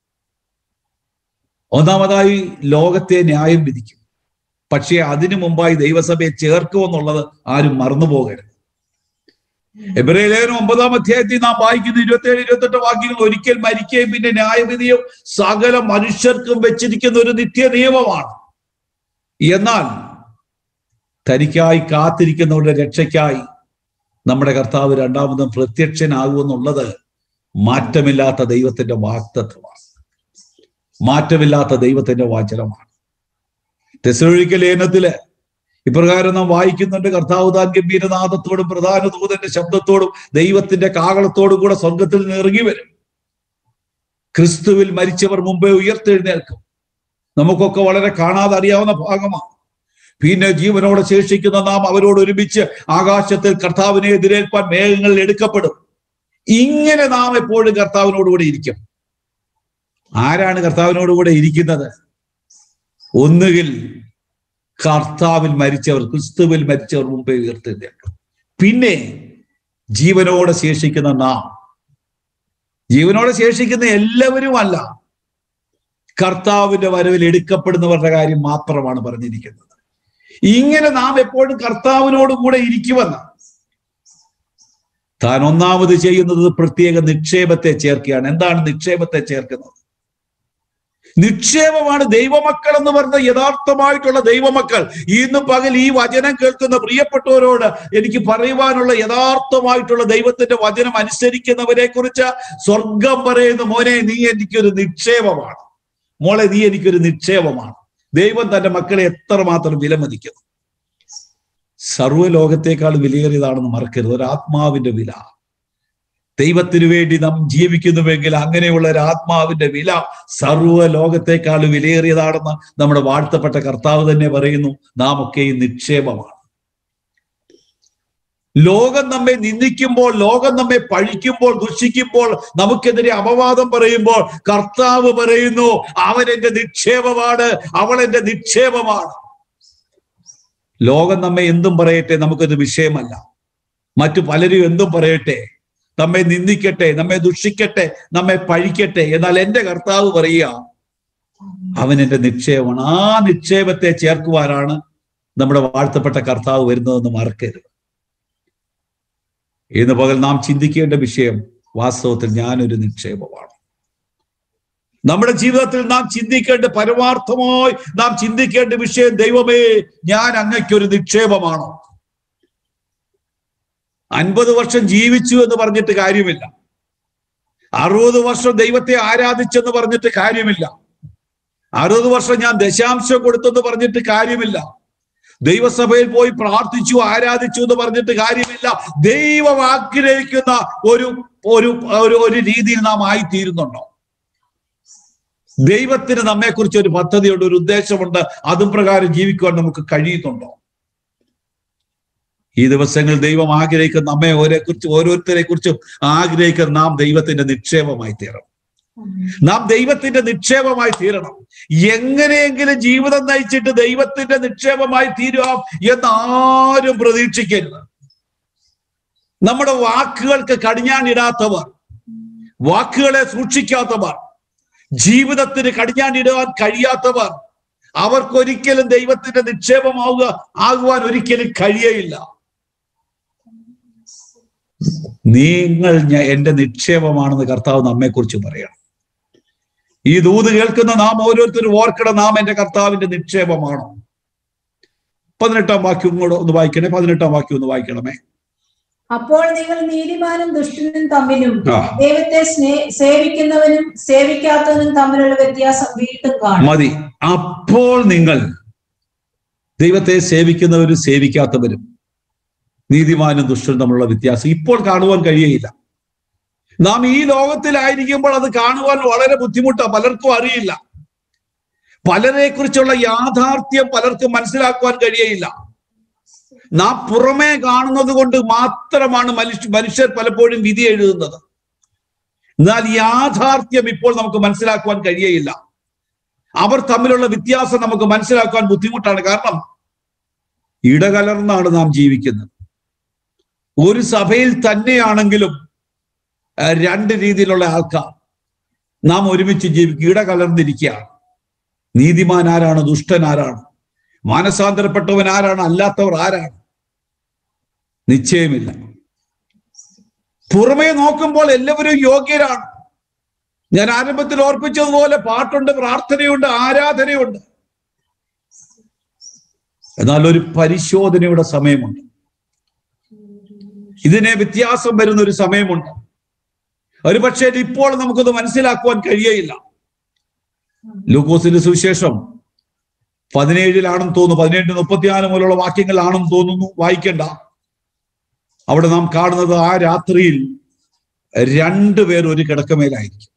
ഒന്നാമതായി ലോകത്തെ ന്യായം വിധിക്കും. പക്ഷേ അതിനു മുമ്പായി ദൈവസഭയെ ചേർക്കുമെന്നുള്ളത് ആരും മറന്നുപോകരുത്. എബ്രായലേഖനം 9-ാം അധ്യായത്തിൽ നാം വായിക്കുന്ന 27-28 വാക്യങ്ങൾ ഒരിക്കൽ മരിക്കുകയും പിന്നെ ന്യായവിധിയും സകല മനുഷ്യർക്കും വെച്ചിരിക്കുന്ന ഒരു നിത്യ നിയമമാണ്. എന്നാൽ തനിക്കായി കാത്തിരിക്കുന്നവരുടെ രക്ഷയ്ക്കായി നമ്മുടെ കർത്താവ് രണ്ടാമതും പ്രത്യക്ഷനാകുമെന്നുള്ളത് മാറ്റമില്ലാത്ത ദൈവത്തിന്റെ വാഗ്ദത്തമാണ്, മാറ്റമില്ലാത്ത ദൈവത്തിന്റെ വചനമാണ്. തെസ്സലോനിക്ക ലേഖനത്തില് ഇപ്രകാരം നാം വായിക്കുന്നുണ്ട്, കർത്താവ് താൻ ഗംഭീരനാദത്തോടും പ്രധാന ദൂതന്റെ ശബ്ദത്തോടും ദൈവത്തിന്റെ കാഹളത്തോടും കൂടെ സ്വർഗത്തിൽ നിന്ന് ഇറങ്ങി വരും. ക്രിസ്തുവിൽ മരിച്ചവർ മുമ്പേ ഉയർത്തെഴുന്നേൽക്കും. നമുക്കൊക്കെ വളരെ കാണാതെ അറിയാവുന്ന ഭാഗമാണ്. പിന്നെ ജീവനോടെ ശേഷിക്കുന്ന നാം അവരോട് ഒരുമിച്ച് ആകാശത്തിൽ കർത്താവിനെ എതിരേൽപ്പാൻ മേഘങ്ങളിൽ എടുക്കപ്പെടും. ഇങ്ങനെ നാം എപ്പോഴും കർത്താവിനോടുകൂടെ ഇരിക്കും. ആരാണ് കർത്താവിനോടുകൂടെ ഇരിക്കുന്നത്? ഒന്നുകിൽ കർത്താവിൽ മരിച്ചവർ, ക്രിസ്തുവിൽ മരിച്ചവർ മുമ്പേ ഉയർത്തെഴുന്നേൽക്കും. പിന്നെ ജീവനോടെ ശേഷിക്കുന്ന നാം, ജീവനോടെ ശേഷിക്കുന്ന എല്ലാവരും അല്ല, കർത്താവിന്റെ വരവിൽ എടുക്കപ്പെടുന്നവരുടെ കാര്യം മാത്രമാണ് പറഞ്ഞിരിക്കുന്നത്. ഇങ്ങനെ നാം എപ്പോഴും കർത്താവിനോട് കൂടെ ഇരിക്കുമെന്ന് താൻ ഒന്നാമത് ചെയ്യുന്നത് പ്രത്യേക നിക്ഷേപത്തെ ചേർക്കുകയാണ്. എന്താണ് നിക്ഷേപത്തെ ചേർക്കുന്നത്? നിക്ഷേപമാണ് ദൈവമക്കൾ എന്ന് പറഞ്ഞ യഥാർത്ഥമായിട്ടുള്ള ദൈവമക്കൾ. ഇന്ന് പകൽ ഈ വചനം കേൾക്കുന്ന പ്രിയപ്പെട്ടവരോട് എനിക്ക് പറയുവാനുള്ള യഥാർത്ഥമായിട്ടുള്ള ദൈവത്തിന്റെ വചനം അനുസരിക്കുന്നവരെ കുറിച്ച് സ്വർഗം പറയുന്നു, മോനെ നീ എനിക്കൊരു നിക്ഷേപമാണ്, മോളെ നീ എനിക്കൊരു നിക്ഷേപമാണ്. ദൈവം തന്റെ മക്കളെ എത്രമാത്രം വിലമതിക്കുന്നു. സർവ്വലോകത്തെക്കാൾ വിലയേറിയതാണെന്ന് മറക്കരുത് ഒരു ആത്മാവിന്റെ വില. ദൈവത്തിനു വേണ്ടി നാം ജീവിക്കുന്നുവെങ്കിൽ അങ്ങനെയുള്ള ഒരു ആത്മാവിന്റെ വില സർവ്വലോകത്തെക്കാൾ വിലയേറിയതാണെന്ന് നമ്മുടെ വാഴ്ത്തപ്പെട്ട കർത്താവ് തന്നെ പറയുന്നു. നാം ഒക്കെ ഈ നിക്ഷേപമാണ്. ലോകം നമ്മെ നിന്ദിക്കുമ്പോൾ, ലോകം നമ്മെ പഴിക്കുമ്പോൾ, ദുഷിക്കുമ്പോൾ, നമുക്കെതിരെ അപവാദം പറയുമ്പോൾ കർത്താവ് പറയുന്നു, അവൻ എന്റെ നിക്ഷേപമാണ്, അവൾ എന്റെ നിക്ഷേപമാണ്. ലോകം നമ്മെ എന്തും പറയട്ടെ, നമുക്കൊരു വിഷയമല്ല. മറ്റു പലരും എന്തും പറയട്ടെ, നമ്മെ നിന്ദിക്കട്ടെ, നമ്മെ ദുഷിക്കട്ടെ, നമ്മെ പഴിക്കട്ടെ, എന്നാൽ എന്റെ കർത്താവ് പറയുക അവൻ എന്റെ നിക്ഷേപമാണ്. ആ നിക്ഷേപത്തെ ചേർക്കുവാനാണ് നമ്മുടെ വാഴ്ത്തപ്പെട്ട കർത്താവ് വരുന്നതെന്ന് മറക്കരുത്. ഇന്ന് പകൽ നാം ചിന്തിക്കേണ്ട വിഷയം വാസ്തവത്തിൽ ഞാനൊരു നിക്ഷേപമാണ്. നമ്മുടെ ജീവിതത്തിൽ നാം ചിന്തിക്കേണ്ട, പരമാർത്ഥമായി നാം ചിന്തിക്കേണ്ട വിഷയം, ദൈവമേ ഞാൻ അങ്ങയ്ക്കൊരു നിക്ഷേപമാണോ? 50 വർഷം ജീവിച്ചു എന്ന് പറഞ്ഞിട്ട് കാര്യമില്ല, 60 വർഷം ദൈവത്തെ ആരാധിച്ചെന്ന് പറഞ്ഞിട്ട് കാര്യമില്ല, 60 വർഷം ഞാൻ ദശാംശം കൊടുത്തെന്ന് പറഞ്ഞിട്ട് കാര്യമില്ല, ദൈവസഭയിൽ പോയി പ്രാർത്ഥിച്ചു ആരാധിച്ചു എന്ന് പറഞ്ഞിട്ട് കാര്യമില്ല. ദൈവം ആഗ്രഹിക്കുന്ന ഒരു ഒരു ഒരു രീതിയിൽ നാം ആയിത്തീരുന്നുണ്ടോ? ദൈവത്തിന് നമ്മെക്കുറിച്ച് ഒരു പദ്ധതിയുണ്ട്, ഒരു ഉദ്ദേശമുണ്ട്, അതും പ്രകാരം ജീവിക്കുവാൻ നമുക്ക് കഴിയുന്നുണ്ടോ? ഈ ദിവസങ്ങളിൽ ദൈവം ആഗ്രഹിക്കുന്ന നമ്മെ ഓരോരുത്തരെ കുറിച്ചും ആഗ്രഹിക്കുന്ന നാം ദൈവത്തിന്റെ നിക്ഷേപമായി തീരണം. നാം ദൈവത്തിന്റെ നിക്ഷേപമായി തീരണം. എങ്ങനെയെങ്കിലും ജീവിതം നയിച്ചിട്ട് ദൈവത്തിന്റെ നിക്ഷേപമായി തീരാം എന്നാരും പ്രതീക്ഷിക്കരുത്. നമ്മുടെ വാക്കുകൾക്ക് കടിഞ്ഞാണിടാത്തവർ, വാക്കുകളെ സൂക്ഷിക്കാത്തവർ, ജീവിതത്തിന് കടിഞ്ഞാണിടാൻ കഴിയാത്തവർ, അവർക്കൊരിക്കലും ദൈവത്തിന്റെ ആകുവാൻ ഒരിക്കലും കഴിയയില്ല. നിങ്ങൾ എന്റെ നിക്ഷേപമാണെന്ന് കർത്താവ് നമ്മെക്കുറിച്ച് പറയണം. ഈ ദൂത് കേൾക്കുന്ന നാം ഓരോരുത്തരും ഓർക്കണം, നാം എന്റെ കർത്താവിന്റെ നിക്ഷേപമാണോ? 18-ാം വാക്യം കൂടെ ഒന്ന് വായിക്കണേ. 18-ാം വാക്യം ഒന്ന് വായിക്കണമേ. അപ്പോൾ നിങ്ങൾ നീതിമാനും ദുഷ്ടനും തമ്മിലും ദൈവത്തെ സേവിക്കുന്നവനും സേവിക്കാത്തവനും തമ്മിലുള്ള വ്യത്യാസം വീണ്ടും കാണും. മതി. അപ്പോൾ നിങ്ങൾ ദൈവത്തെ സേവിക്കുന്നവരും സേവിക്കാത്തവരും, നീതിമാനും ദുഷ്ടനും തമ്മിലുള്ള വ്യത്യാസം ഇപ്പോൾ കാണുവാൻ കഴിയയില്ല. നാം ഈ ലോകത്തിലായിരിക്കുമ്പോൾ അത് കാണുവാൻ വളരെ ബുദ്ധിമുട്ടാണ്. പലർക്കും അറിയില്ല. പലരെ കുറിച്ചുള്ള യാഥാർത്ഥ്യം പലർക്കും മനസ്സിലാക്കുവാൻ കഴിയയില്ല. നാം പുറമേ കാണുന്നത് കൊണ്ട് മാത്രമാണ് മനുഷ്യർ പലപ്പോഴും വിധി എഴുതുന്നത്. എന്നാൽ യാഥാർത്ഥ്യം ഇപ്പോൾ നമുക്ക് മനസ്സിലാക്കുവാൻ കഴിയയില്ല. അവർ തമ്മിലുള്ള വ്യത്യാസം നമുക്ക് മനസ്സിലാക്കുവാൻ ബുദ്ധിമുട്ടാണ്. കാരണം ഇടകലർന്നാണ് നാം ജീവിക്കുന്നത്. ഒരു സഭയിൽ തന്നെയാണെങ്കിലും 2 രീതിയിലുള്ള ആൾക്കാർ നാം ഒരുമിച്ച് ജീവിക്കുക, ഇടകലർന്നിരിക്കുകയാണ്. നീതിമാൻ ആരാണ്, ദുഷ്ടൻ ആരാണ്, മാനസാന്തരപ്പെട്ടവൻ ആരാണ്, അല്ലാത്തവർ ആരാണ്, നിശ്ചയമില്ല. പുറമേ നോക്കുമ്പോൾ എല്ലാവരും യോഗ്യരാണ്. ഞാൻ ആരംഭത്തിൽ ഓർപ്പിച്ചതുപോലെ പാട്ടുണ്ട്, പ്രാർത്ഥനയുണ്ട്, ആരാധനയുണ്ട്. എന്നാൽ ഒരു പരിശോധനയുടെ സമയമുണ്ട്. ഇതിനെ വ്യത്യാസം വരുന്ന ഒരു സമയമുണ്ട്. ഒരു പക്ഷേ ഇപ്പോൾ നമുക്കത് മനസ്സിലാക്കുവാൻ കഴിയയില്ല. ലൂക്കോസിന്റെ സുവിശേഷം 17-ലാണെന്ന് തോന്നുന്നു, 18-34 മുതലുള്ള വാക്യങ്ങളാണെന്ന് തോന്നുന്നു, വായിക്കണ്ട. അവിടെ നാം കാണുന്നത് ആ രാത്രിയിൽ 2 പേർ ഒരു കിടക്കമേലായിരിക്കും.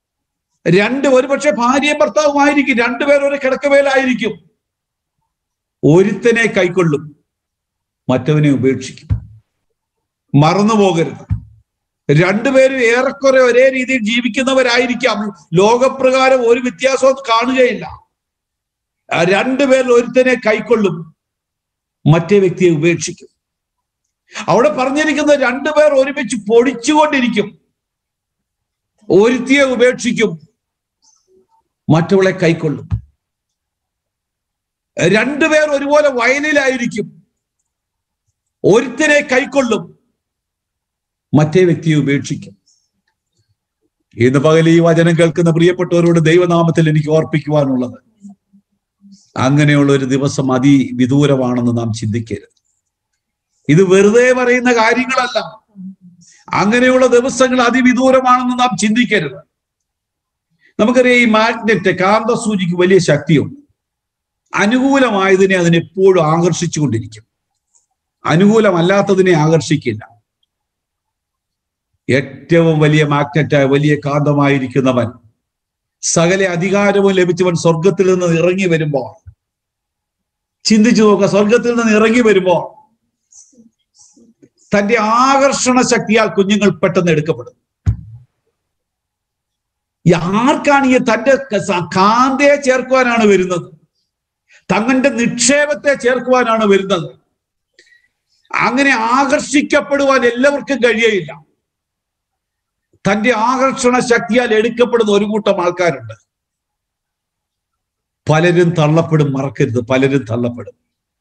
ഒരുപക്ഷെ ഭാര്യയും ഭർത്താവുമായിരിക്കും. 2 പേർ ഒരു കിടക്കമേലായിരിക്കും. ഒരുത്തനെ കൈക്കൊള്ളും, മറ്റവനെ ഉപേക്ഷിക്കും. മറന്നു പോകരുത്. രണ്ടുപേരും ഏറെക്കുറെ ഒരേ രീതിയിൽ ജീവിക്കുന്നവരായിരിക്കാം. ലോകപ്രകാരം ഒരു വ്യത്യാസവും കാണുകയില്ല. രണ്ടുപേരിൽ ഒരുത്തനെ കൈക്കൊള്ളും, മറ്റേ വ്യക്തിയെ ഉപേക്ഷിക്കും. അവിടെ പറഞ്ഞിരിക്കുന്നത് രണ്ടുപേർ ഒരുമിച്ച് പൊടിച്ചുകൊണ്ടിരിക്കും. ഒരുത്തിയെ ഉപേക്ഷിക്കും, മറ്റവളെ കൈക്കൊള്ളും. രണ്ടുപേർ ഒരുപോലെ വയലിലായിരിക്കും. ഒരുത്തിനെ കൈക്കൊള്ളും, മറ്റേ വ്യക്തിയെ ഉപേക്ഷിക്കും. ഇന്ന് പകൽ ഈ വചനം കേൾക്കുന്ന പ്രിയപ്പെട്ടവരോട് ദൈവനാമത്തിൽ എനിക്ക് ഓർപ്പിക്കുവാനുള്ളത്, അങ്ങനെയുള്ള ഒരു ദിവസം അതിവിദൂരമാണെന്ന് നാം ചിന്തിക്കരുത്. ഇത് വെറുതെ പറയുന്ന കാര്യങ്ങളല്ല. അങ്ങനെയുള്ള ദിവസങ്ങൾ അതിവിദൂരമാണെന്ന് നാം ചിന്തിക്കരുത്. നമുക്കറിയാം, ഈ മാഗ്നറ്റ്, കാന്തസൂചിക്ക് വലിയ ശക്തിയുണ്ട്. അനുകൂലമായതിനെ അതിനെപ്പോഴും ആകർഷിച്ചുകൊണ്ടിരിക്കും, അനുകൂലമല്ലാത്തതിനെ ആകർഷിക്കില്ല. ഏറ്റവും വലിയ മാഗ്നറ്റായ വലിയ കാന്തമായിരിക്കുന്നവൻ, സകല അധികാരവും ലഭിച്ചവൻ സ്വർഗത്തിൽ നിന്ന് ഇറങ്ങി വരുമ്പോൾ, ചിന്തിച്ചു നോക്കുക, സ്വർഗത്തിൽ നിന്ന് ഇറങ്ങി വരുമ്പോൾ തന്റെ ആകർഷണ ശക്തിയാൽ കുഞ്ഞുങ്ങൾ പെട്ടെന്ന് എടുക്കപ്പെടും. ആർക്കാണ് ഈ തന്റെ കാന്തയെ ചേർക്കുവാനാണ് വരുന്നത്, തങ്ങളുടെ നിക്ഷേപത്തെ ചേർക്കുവാനാണ് വരുന്നത്. അങ്ങനെ ആകർഷിക്കപ്പെടുവാൻ എല്ലാവർക്കും കഴിയയില്ല. തന്റെ ആകർഷണ ശക്തിയാൽ എടുക്കപ്പെടുന്ന ഒരു കൂട്ടം ആൾക്കാരുണ്ട്. പലരും തള്ളപ്പെടും, മറക്കരുത്, പലരും തള്ളപ്പെടും.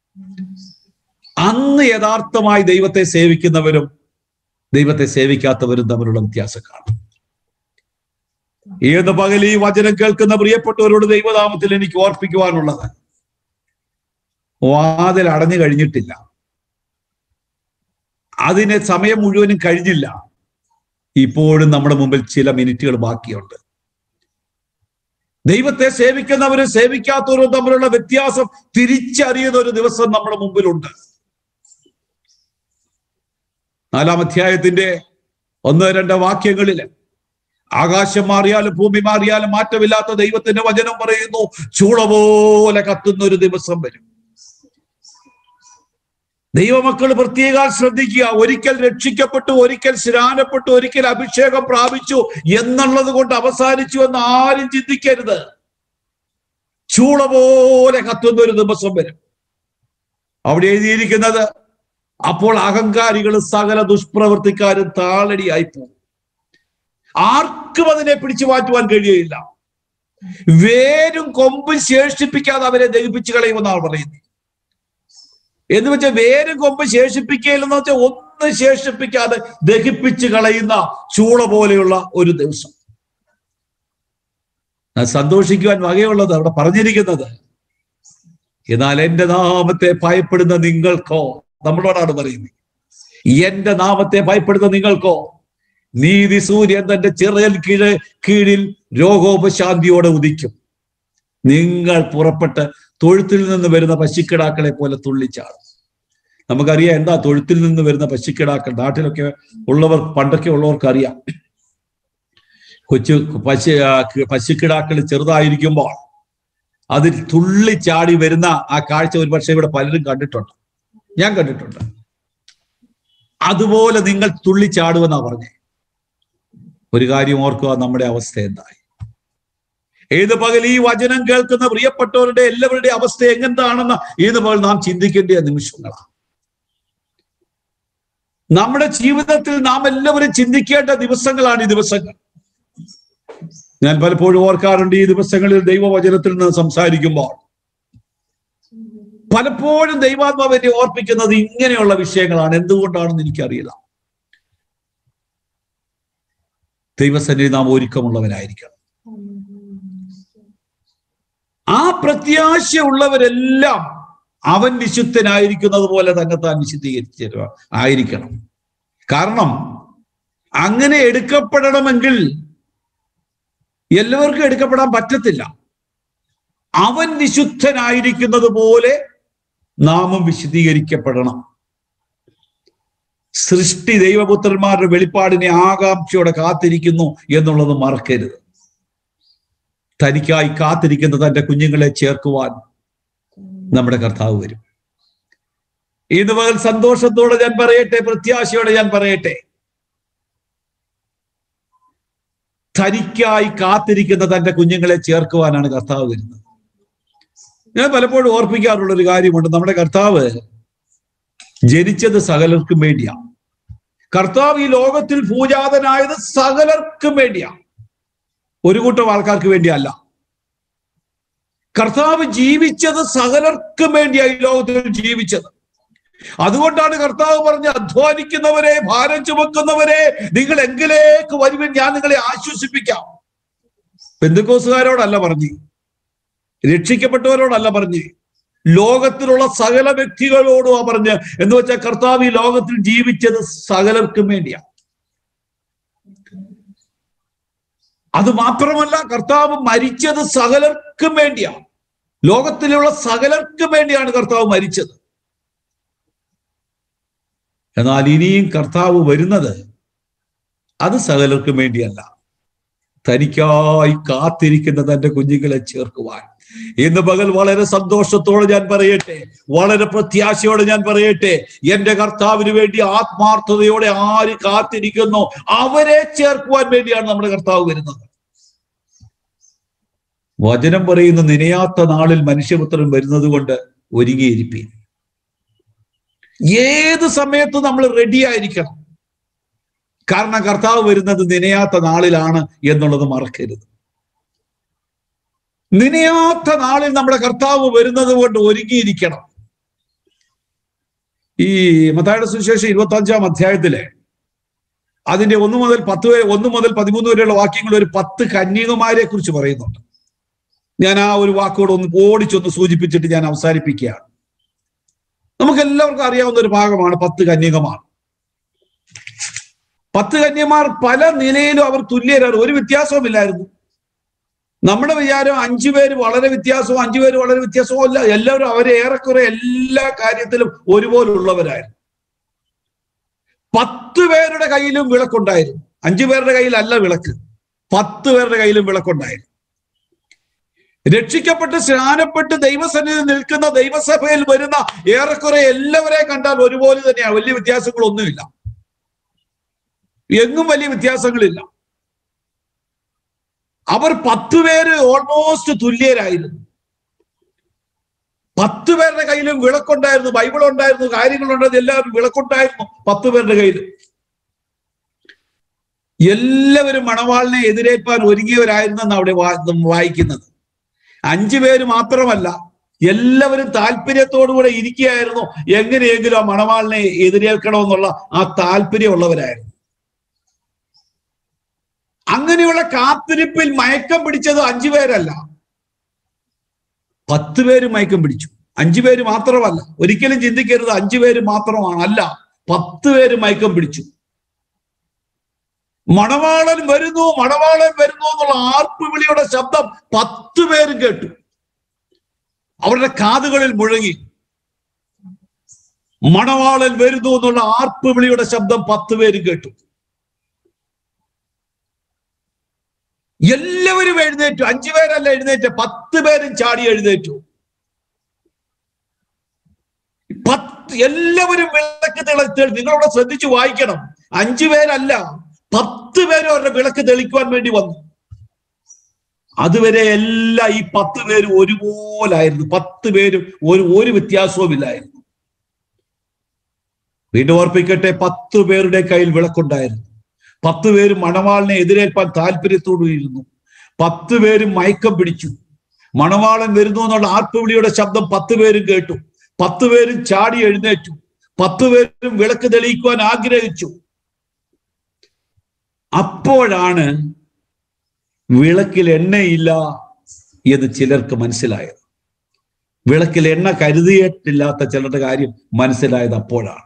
അന്ന് യഥാർത്ഥമായി ദൈവത്തെ സേവിക്കുന്നവരും ദൈവത്തെ സേവിക്കാത്തവരും തമ്മിലുള്ള വ്യത്യാസം കാണും. ഏത് പകൽ ഈ വചനം കേൾക്കുന്ന പ്രിയപ്പെട്ടവരോട് ദൈവനാമത്തിൽ എനിക്ക് ഓർപ്പിക്കുവാനുള്ളത്, വാതിൽ അടഞ്ഞു കഴിഞ്ഞിട്ടില്ല, അതിന് സമയം മുഴുവനും കഴിഞ്ഞില്ല. ഇപ്പോഴും നമ്മുടെ മുമ്പിൽ ചില മിനിറ്റുകൾ ബാക്കിയുണ്ട്. ദൈവത്തെ സേവിക്കുന്നവരും സേവിക്കാത്തവരും തമ്മിലുള്ള വ്യത്യാസം തിരിച്ചറിയുന്ന ഒരു ദിവസം നമ്മുടെ മുമ്പിലുണ്ട്. 4-ാം അധ്യായത്തിന്റെ 1-2 വാക്യങ്ങളിൽ, ആകാശം മാറിയാലും ഭൂമി മാറിയാലും മാറ്റമില്ലാത്ത ദൈവത്തിന്റെ വചനം പറയുന്നു, ചൂള പോലെ കത്തുന്ന ഒരു ദിവസം വരും. ദൈവമക്കൾ പ്രത്യേകം ശ്രദ്ധിക്കുക. ഒരിക്കൽ രക്ഷിക്കപ്പെട്ടു, ഒരിക്കൽ സ്നാനപ്പെട്ടു, ഒരിക്കൽ അഭിഷേകം പ്രാപിച്ചു എന്നുള്ളത് കൊണ്ട് അവസാനിച്ചു എന്ന് ആരും ചിന്തിക്കരുത്. ചൂള പോലെ കത്തുന്ന ഒരു ദിവസം വരും. അവിടെ എഴുതിയിരിക്കുന്നത്, അപ്പോൾ അഹങ്കാരികളും സകല ദുഷ്പ്രവൃത്തിക്കാരും താളടിയായി പോകും. ആർക്കും അതിനെ പിടിച്ചു മാറ്റുവാൻ കഴിയുകയില്ല. വേരും കൊമ്പും ശേഷിപ്പിക്കാതെ അവരെ ദഹിപ്പിച്ചു കളയുമെന്നാണ് പറയുന്നത്. എന്ന് വെച്ചാൽ വേരും കൊമ്പ് ശേഷിപ്പിക്കുകയില്ലെന്ന് വെച്ചാൽ ഒന്നും ശേഷിപ്പിക്കാതെ ദഹിപ്പിച്ചു കളയുന്ന ചൂള പോലെയുള്ള ഒരു ദിവസം. സന്തോഷിക്കുവാൻ വകയുള്ളത് അവിടെ പറഞ്ഞിരിക്കുന്നത്. എന്നാൽ എന്റെ നാമത്തെ ഭയപ്പെടുന്ന നിങ്ങൾക്കോ, നമ്മളോടാണ് പറയുന്നത്, എന്റെ നാമത്തെ ഭയപ്പെടുന്ന നിങ്ങൾക്കോ നീതി സൂര്യൻ തന്റെ ചിറയൽ കീഴിൽ രോഗോപശാന്തിയോടെ ഉദിക്കും. നിങ്ങൾ പുറപ്പെട്ട് തൊഴുത്തിൽ നിന്ന് വരുന്ന പശുക്കിടാക്കളെ പോലെ തുള്ളിച്ചാടും. നമുക്കറിയാം എന്താ തൊഴുത്തിൽ നിന്ന് വരുന്ന പശുക്കിടാക്കൾ. നാട്ടിലൊക്കെ ഉള്ളവർ, പണ്ടൊക്കെ ഉള്ളവർക്ക് അറിയാം. പശുക്കിടാക്കൾ ചെറുതായിരിക്കുമ്പോൾ അതിൽ തുള്ളിച്ചാടി വരുന്ന ആ കാഴ്ച ഒരുപക്ഷെ ഇവിടെ പലരും കണ്ടിട്ടുണ്ട്, ഞാൻ കണ്ടിട്ടുണ്ട്. അതുപോലെ നിങ്ങൾ തുള്ളിച്ചാടുമെന്നാ പറഞ്ഞേ. ഒരു കാര്യം ഓർക്കുക, നമ്മുടെ അവസ്ഥ എന്തായി? ഏത് പകൽ ഈ വചനം കേൾക്കുന്ന പ്രിയപ്പെട്ടവരുടെ എല്ലാവരുടെ അവസ്ഥ എങ്ങനെയാണെന്ന് ഏത് പകൽ നാം ചിന്തിക്കേണ്ട നിമിഷങ്ങളാണ്. നമ്മുടെ ജീവിതത്തിൽ നാം എല്ലാവരും ചിന്തിക്കേണ്ട ദിവസങ്ങളാണ് ഈ ദിവസങ്ങൾ. ഞാൻ പലപ്പോഴും ഓർക്കാറുണ്ട്, ഈ ദിവസങ്ങളിൽ ദൈവവചനത്തിൽ നിന്ന് സംസാരിക്കുമ്പോൾ പലപ്പോഴും ദൈവാത്മാവ് എന്നെ ഓർപ്പിക്കുന്നത് ഇങ്ങനെയുള്ള വിഷയങ്ങളാണ്. എന്തുകൊണ്ടാണെന്ന് എനിക്കറിയില്ല. ദൈവസന്നിധി നാം ഒരുക്കമുള്ളവരായിരിക്കണം. ആ പ്രത്യാശ ഉള്ളവരെല്ലാം അവൻ വിശുദ്ധനായിരിക്കുന്നത് പോലെ തന്നെത്താൻ വിശുദ്ധീകരിച്ച ആയിരിക്കണം. കാരണം അങ്ങനെ എടുക്കപ്പെടണമെങ്കിൽ എല്ലാവർക്കും എടുക്കപ്പെടാൻ പറ്റത്തില്ല. അവൻ വിശുദ്ധനായിരിക്കുന്നത് പോലെ നാമും വിശുദ്ധീകരിക്കപ്പെടണം. സൃഷ്ടി ദൈവപുത്രന്മാരുടെ വെളിപ്പാടിനെ ആകാംക്ഷയോടെ കാത്തിരിക്കുന്നു എന്നുള്ളത് മറക്കരുത്. തനിക്കായി കാത്തിരിക്കുന്ന തന്റെ കുഞ്ഞുങ്ങളെ ചേർക്കുവാൻ നമ്മുടെ കർത്താവ് വരും. ഇന്ന് പകൽ സന്തോഷത്തോടെ ഞാൻ പറയട്ടെ, പ്രത്യാശയോടെ ഞാൻ പറയട്ടെ, തനിക്കായി കാത്തിരിക്കുന്ന തന്റെ കുഞ്ഞുങ്ങളെ ചേർക്കുവാനാണ് കർത്താവ് വരുന്നത്. ഞാൻ പലപ്പോഴും ഓർപ്പിക്കാറുള്ള ഒരു കാര്യമുണ്ട്, നമ്മുടെ കർത്താവ് ജനിച്ചത് സകലർക്കും വേണ്ടിയാണ്. കർത്താവ് ഈ ലോകത്തിൽ ഭൂജാതനായത് സകലർക്കും വേണ്ടിയാണ്, ഒരു കൂട്ടം ആൾക്കാർക്ക് വേണ്ടിയല്ല. കർത്താവ് ജീവിച്ചത് സകലർക്കും വേണ്ടിയാണ് ഈ ലോകത്തിൽ ജീവിച്ചത്. അതുകൊണ്ടാണ് കർത്താവ് പറഞ്ഞ്, അധ്വാനിക്കുന്നവരെ, ഭാരം ചുമക്കുന്നവരെ, നിങ്ങൾ എങ്കിലേക്ക് വരുവിൻ, ഞാൻ നിങ്ങളെ ആശ്വസിപ്പിക്കാം. പെന്തക്കോസ്തുകാരോടല്ല പറഞ്ഞ്, രക്ഷിക്കപ്പെട്ടവരോടല്ല പറഞ്ഞ്, ലോകത്തിലുള്ള സകല വ്യക്തികളോടും പറഞ്ഞ്. എന്ന് വെച്ചാൽ കർത്താവ് ഈ ലോകത്തിൽ ജീവിച്ചത് സകലർക്കും വേണ്ടിയാണ്. അത് മാത്രമല്ല, കർത്താവ് മരിച്ചത് സകലർക്കും വേണ്ടിയാണ്. ലോകത്തിലുള്ള സകലർക്കും വേണ്ടിയാണ് കർത്താവ് മരിച്ചത്. എന്നാൽ ഇനിയും കർത്താവ് വരുന്നത് അത് സകലർക്കും വേണ്ടിയല്ല, തനിക്കായി കാത്തിരിക്കുന്ന തന്റെ കുഞ്ഞുങ്ങളെ ചേർക്കുവാൻ. ഇന്ന് പകൽ വളരെ സന്തോഷത്തോടെ ഞാൻ പറയട്ടെ, വളരെ പ്രത്യാശയോടെ ഞാൻ പറയട്ടെ, എന്റെ കർത്താവിന് വേണ്ടി ആത്മാർത്ഥതയോടെ ആര് കാത്തിരിക്കുന്നു അവരെ ചേർക്കുവാൻ വേണ്ടിയാണ് നമ്മുടെ കർത്താവ് വരുന്നത്. വചനം പറയുന്ന, നനയാത്ത നാളിൽ മനുഷ്യപുത്രൻ വരുന്നത് കൊണ്ട് ഒരുങ്ങിയിരിപ്പീൻ. ഏത് സമയത്തും നമ്മൾ റെഡി ആയിരിക്കണം. കാരണം കർത്താവ് വരുന്നത് നനയാത്ത നാളിലാണ് എന്നുള്ളത് മറക്കരുത്. നനയാത്ത നാളിൽ നമ്മുടെ കർത്താവ് വരുന്നത് കൊണ്ട് ഒരുങ്ങിയിരിക്കണം. ഈ മത്തായിയുടെ സുവിശേഷം 25-ാം അധ്യായത്തിലെ അതിന്റെ 1 മുതൽ 13 വരെയുള്ള വാക്യങ്ങൾ ഒരു 10 കന്യകമാരെ കുറിച്ച് പറയുന്നുണ്ട്. ഞാൻ ആ ഒരു വാക്കോട് ഓടിച്ചൊന്ന് സൂചിപ്പിച്ചിട്ട് ഞാൻ അവസാനിപ്പിക്കുകയാണ്. നമുക്ക് എല്ലാവർക്കും അറിയാവുന്ന ഒരു ഭാഗമാണ് 10 കന്യകമാർ. 10 കന്യകമാർ പല നിലയിലും അവർ തുല്യരാണ്, ഒരു വ്യത്യാസവുമില്ലായിരുന്നു. നമ്മുടെ വിചാരം 5 പേര് വളരെ വ്യത്യാസവും 5 പേര് വളരെ വ്യത്യാസവും അല്ല. എല്ലാവരും അവരെ ഏറെക്കുറെ എല്ലാ കാര്യത്തിലും ഒരുപോലുള്ളവരായിരുന്നു. 10 പേരുടെ കയ്യിലും വിളക്കുണ്ടായിരുന്നു. 5 പേരുടെ കയ്യിലല്ല വിളക്ക്, 10 പേരുടെ കയ്യിലും വിളക്കുണ്ടായിരുന്നു. രക്ഷിക്കപ്പെട്ട് സ്നാനപ്പെട്ട് ദൈവസന്നിധി നിൽക്കുന്ന ദൈവസഭയിൽ വരുന്ന ഏറെക്കുറെ എല്ലാവരെ കണ്ടാൽ ഒരുപോലെ തന്നെയാണ്, വലിയ വ്യത്യാസങ്ങളൊന്നുമില്ല, എങ്ങും വലിയ വ്യത്യാസങ്ങളില്ല. അവർ 10 പേര് ഓൾമോസ്റ്റ് തുല്യരായിരുന്നു. 10 പേരുടെ കയ്യിലും വിളക്കുണ്ടായിരുന്നു, ബൈബിൾ ഉണ്ടായിരുന്നു, കാര്യങ്ങളുണ്ടായിരുന്നു, എല്ലാവരും വിളക്കുണ്ടായിരുന്നു 10 പേരുടെ കയ്യിലും. എല്ലാവരും മണവാളിനെ എതിരേൽപ്പാൻ ഒരുങ്ങിയവരായിരുന്നെന്ന് അവിടെ വായിക്കുന്നത്. 5 പേര് മാത്രമല്ല, എല്ലാവരും താല്പര്യത്തോടുകൂടെ ഇരിക്കുകയായിരുന്നു, എങ്ങനെയെങ്കിലും ആ മണവാളിനെ എതിരേൽക്കണമെന്നുള്ള ആ താല്പര്യമുള്ളവരായിരുന്നു. അങ്ങനെയുള്ള കാത്തിരിപ്പിൽ മയക്കം പിടിച്ചത് 5 പേരല്ല, 10 പേര് മയക്കം പിടിച്ചു. 5 പേര് മാത്രമല്ല, ഒരിക്കലും ചിന്തിക്കരുത് 5 പേര് മാത്രമാണ്, അല്ല, 10 പേര് മയക്കം പിടിച്ചു. മണവാളൻ വരുന്നു, മണവാളൻ വരുന്നു എന്നുള്ള ആർപ്പുവിളിയുടെ ശബ്ദം 10 പേരും കേട്ടു. അവരുടെ കാതുകളിൽ മുഴങ്ങി. മണവാളൻ വരുന്നു എന്നുള്ള ആർപ്പുവിളിയുടെ ശബ്ദം 10 പേരും കേട്ടു. എല്ലാവരും എഴുന്നേറ്റു. 5 പേരല്ല എഴുന്നേറ്റ്, 10 പേരും ചാടി എഴുന്നേറ്റു. എല്ലാവരും വിളക്ക് തെളിച്ചു. നിങ്ങളവിടെ ശ്രദ്ധിച്ചു വായിക്കണം. 5 പേരല്ല, 10 പേരും അവരുടെ വിളക്ക് തെളിക്കുവാൻ വേണ്ടി വന്നു. അതുവരെ എല്ലാം ഈ 10 പേരും ഒരുപോലായിരുന്നു. 10 പേരും ഒരു വ്യത്യാസവും ഇല്ലായിരുന്നു. വീണ്ടും ഓർപ്പിക്കട്ടെ, 10 പേരുടെ കയ്യിൽ വിളക്കുണ്ടായിരുന്നു. 10 പേരും മണവാളിനെ എതിരേൽപ്പാൻ താല്പര്യത്തോടുകൂടിയിരുന്നു. 10 പേരും മയക്കം പിടിച്ചു. മണവാളൻ വരുന്നു എന്നുള്ള ആർപ്പുവിളിയുടെ ശബ്ദം 10 പേരും കേട്ടു. 10 പേരും ചാടി എഴുന്നേറ്റു. 10 പേരും വിളക്ക് തെളിയിക്കുവാൻ ആഗ്രഹിച്ചു. അപ്പോഴാണ് വിളക്കിൽ എണ്ണയില്ല എന്ന് ചിലർക്ക് മനസ്സിലായത്. വിളക്കിൽ എണ്ണ കരുതിയിട്ടില്ലാത്ത ചിലരുടെ കാര്യം മനസ്സിലായത് അപ്പോഴാണ്.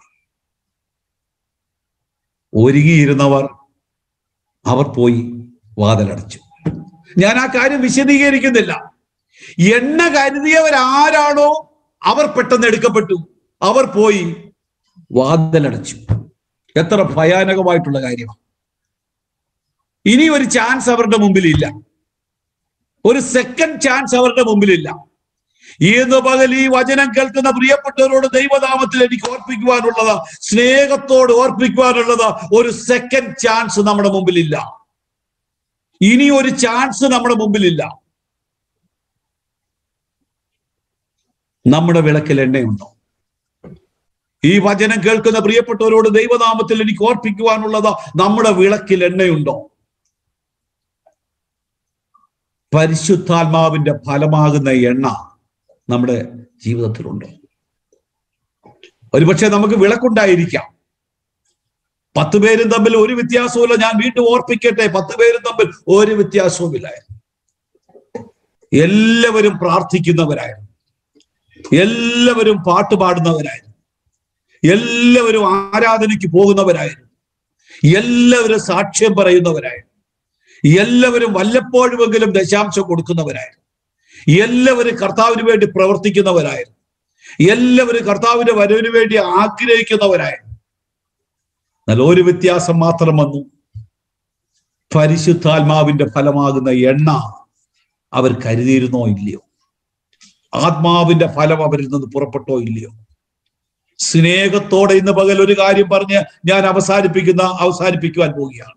ഒരുങ്ങിയിരുന്നവർ അവർ പോയി വാതിലടച്ചു. ഞാൻ ആ കാര്യം വിശദീകരിക്കുന്നില്ല. എണ്ണ കരുതിയവരാരാണോ അവർ പെട്ടെന്ന് എടുക്കപ്പെട്ടു. അവർ പോയി വാതിലടച്ചു. എത്ര ഭയാനകമായിട്ടുള്ള കാര്യമാണ്. ഇനി ഒരു ചാൻസ് അവരുടെ മുമ്പിലില്ല, ഒരു സെക്കൻഡ് ചാൻസ് അവരുടെ മുമ്പിലില്ല. ഇന്ന് പകൽ ഈ വചനം കേൾക്കുന്ന പ്രിയപ്പെട്ടവരോട് ദൈവനാമത്തിൽ എനിക്ക് ഓർപ്പിക്കുവാനുള്ളത്, സ്നേഹത്തോട് ഓർപ്പിക്കുവാനുള്ളത്, ഒരു സെക്കൻഡ് ചാൻസ് നമ്മുടെ മുമ്പിലില്ല. ഇനി ഒരു ചാൻസ് നമ്മുടെ മുമ്പിലില്ല. നമ്മുടെ വിളക്കിൽ എണ്ണയുണ്ടോ? ഈ വചനം കേൾക്കുന്ന പ്രിയപ്പെട്ടവരോട് ദൈവനാമത്തിൽ എനിക്ക് ഓർപ്പിക്കുവാനുള്ളത്, നമ്മുടെ വിളക്കിൽ എണ്ണയുണ്ടോ? പരിശുദ്ധാത്മാവിന്റെ ഫലമാകുന്ന എണ്ണ നമ്മുടെ ജീവിതത്തിലുണ്ടോ? ഒരുപക്ഷെ നമുക്ക് വിളക്കുണ്ടായിരിക്കാം, 10 പേരും തമ്മിൽ ഒരു വ്യത്യാസവുമില്ല. ഞാൻ വീണ്ടും ഓർപ്പിക്കട്ടെ, 10 പേരും തമ്മിൽ ഒരു വ്യത്യാസവുമില്ലായിരുന്നു. എല്ലാവരും പ്രാർത്ഥിക്കുന്നവരായിരുന്നു, എല്ലാവരും പാട്ട് പാടുന്നവരായിരുന്നു, എല്ലാവരും ആരാധനയ്ക്ക് പോകുന്നവരായിരുന്നു, എല്ലാവരും സാക്ഷ്യം പറയുന്നവരായിരുന്നു, എല്ലാവരും വല്ലപ്പോഴുമെങ്കിലും ദശാംശം കൊടുക്കുന്നവരായിരുന്നു, എല്ലാവരും കർത്താവിന് വേണ്ടി പ്രവർത്തിക്കുന്നവരായിരുന്നു, എല്ലാവരും കർത്താവിന്റെ വരവിന് വേണ്ടി ആഗ്രഹിക്കുന്നവരായിരുന്നു. എന്നാൽ ഒരു വ്യത്യാസം മാത്രം വന്നു. പരിശുദ്ധാത്മാവിന്റെ ഫലമാകുന്ന എണ്ണ അവർ കരുതിയിരുന്നോ ഇല്ലയോ? ആത്മാവിന്റെ ഫലം അവരിൽ നിന്ന് പുറപ്പെട്ടോ ഇല്ലയോ? സ്നേഹത്തോടെ ഇന്ന് പകൽ ഒരു കാര്യം പറഞ്ഞ് ഞാൻ അവസാനിപ്പിക്കുവാൻ പോവുകയാണ്.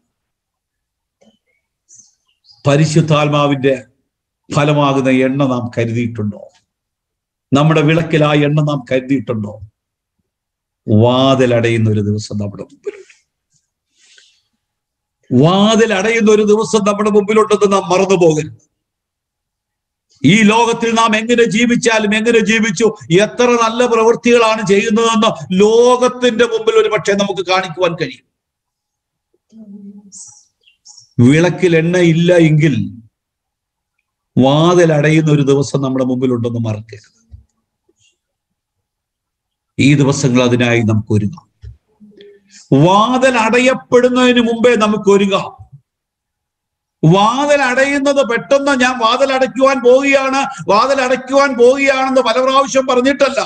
പരിശുദ്ധാത്മാവിന്റെ ഫലമാകുന്ന എണ്ണ നാം കരുതിയിട്ടുണ്ടോ? നമ്മുടെ വിളക്കിൽ ആ എണ്ണ നാം കരുതിയിട്ടുണ്ടോ? വാതിലടയുന്ന ഒരു ദിവസം നമ്മുടെ മുമ്പിലുണ്ട്. വാതിലടയുന്ന ഒരു ദിവസം നമ്മുടെ മുമ്പിലുണ്ടെന്ന് നാം മറന്നു പോകരുത്. ഈ ലോകത്തിൽ നാം എങ്ങനെ ജീവിച്ചാലും, എങ്ങനെ ജീവിച്ചു, എത്ര നല്ല പ്രവൃത്തികളാണ് ചെയ്യുന്നതെന്ന് ലോകത്തിന്റെ മുമ്പിൽ ഒരു പക്ഷേ നമുക്ക് കാണിക്കുവാൻ കഴിയും. വിളക്കിൽ എണ്ണ ഇല്ല എങ്കിൽ വാതിലടയുന്ന ഒരു ദിവസം നമ്മുടെ മുമ്പിലുണ്ടെന്ന് മറക്കരുത്. ഈ ദിവസങ്ങൾ അതിനായി നമുക്ക് ഒരുങ്ങാം. വാതിൽ അടയപ്പെടുന്നതിന് മുമ്പേ നമുക്ക് ഒരുങ്ങാം. വാതിൽ അടയുന്നത് പെട്ടെന്ന് ഞാൻ വാതിൽ അടയ്ക്കുവാൻ പോവുകയാണെന്ന് പല പ്രാവശ്യം പറഞ്ഞിട്ടല്ല.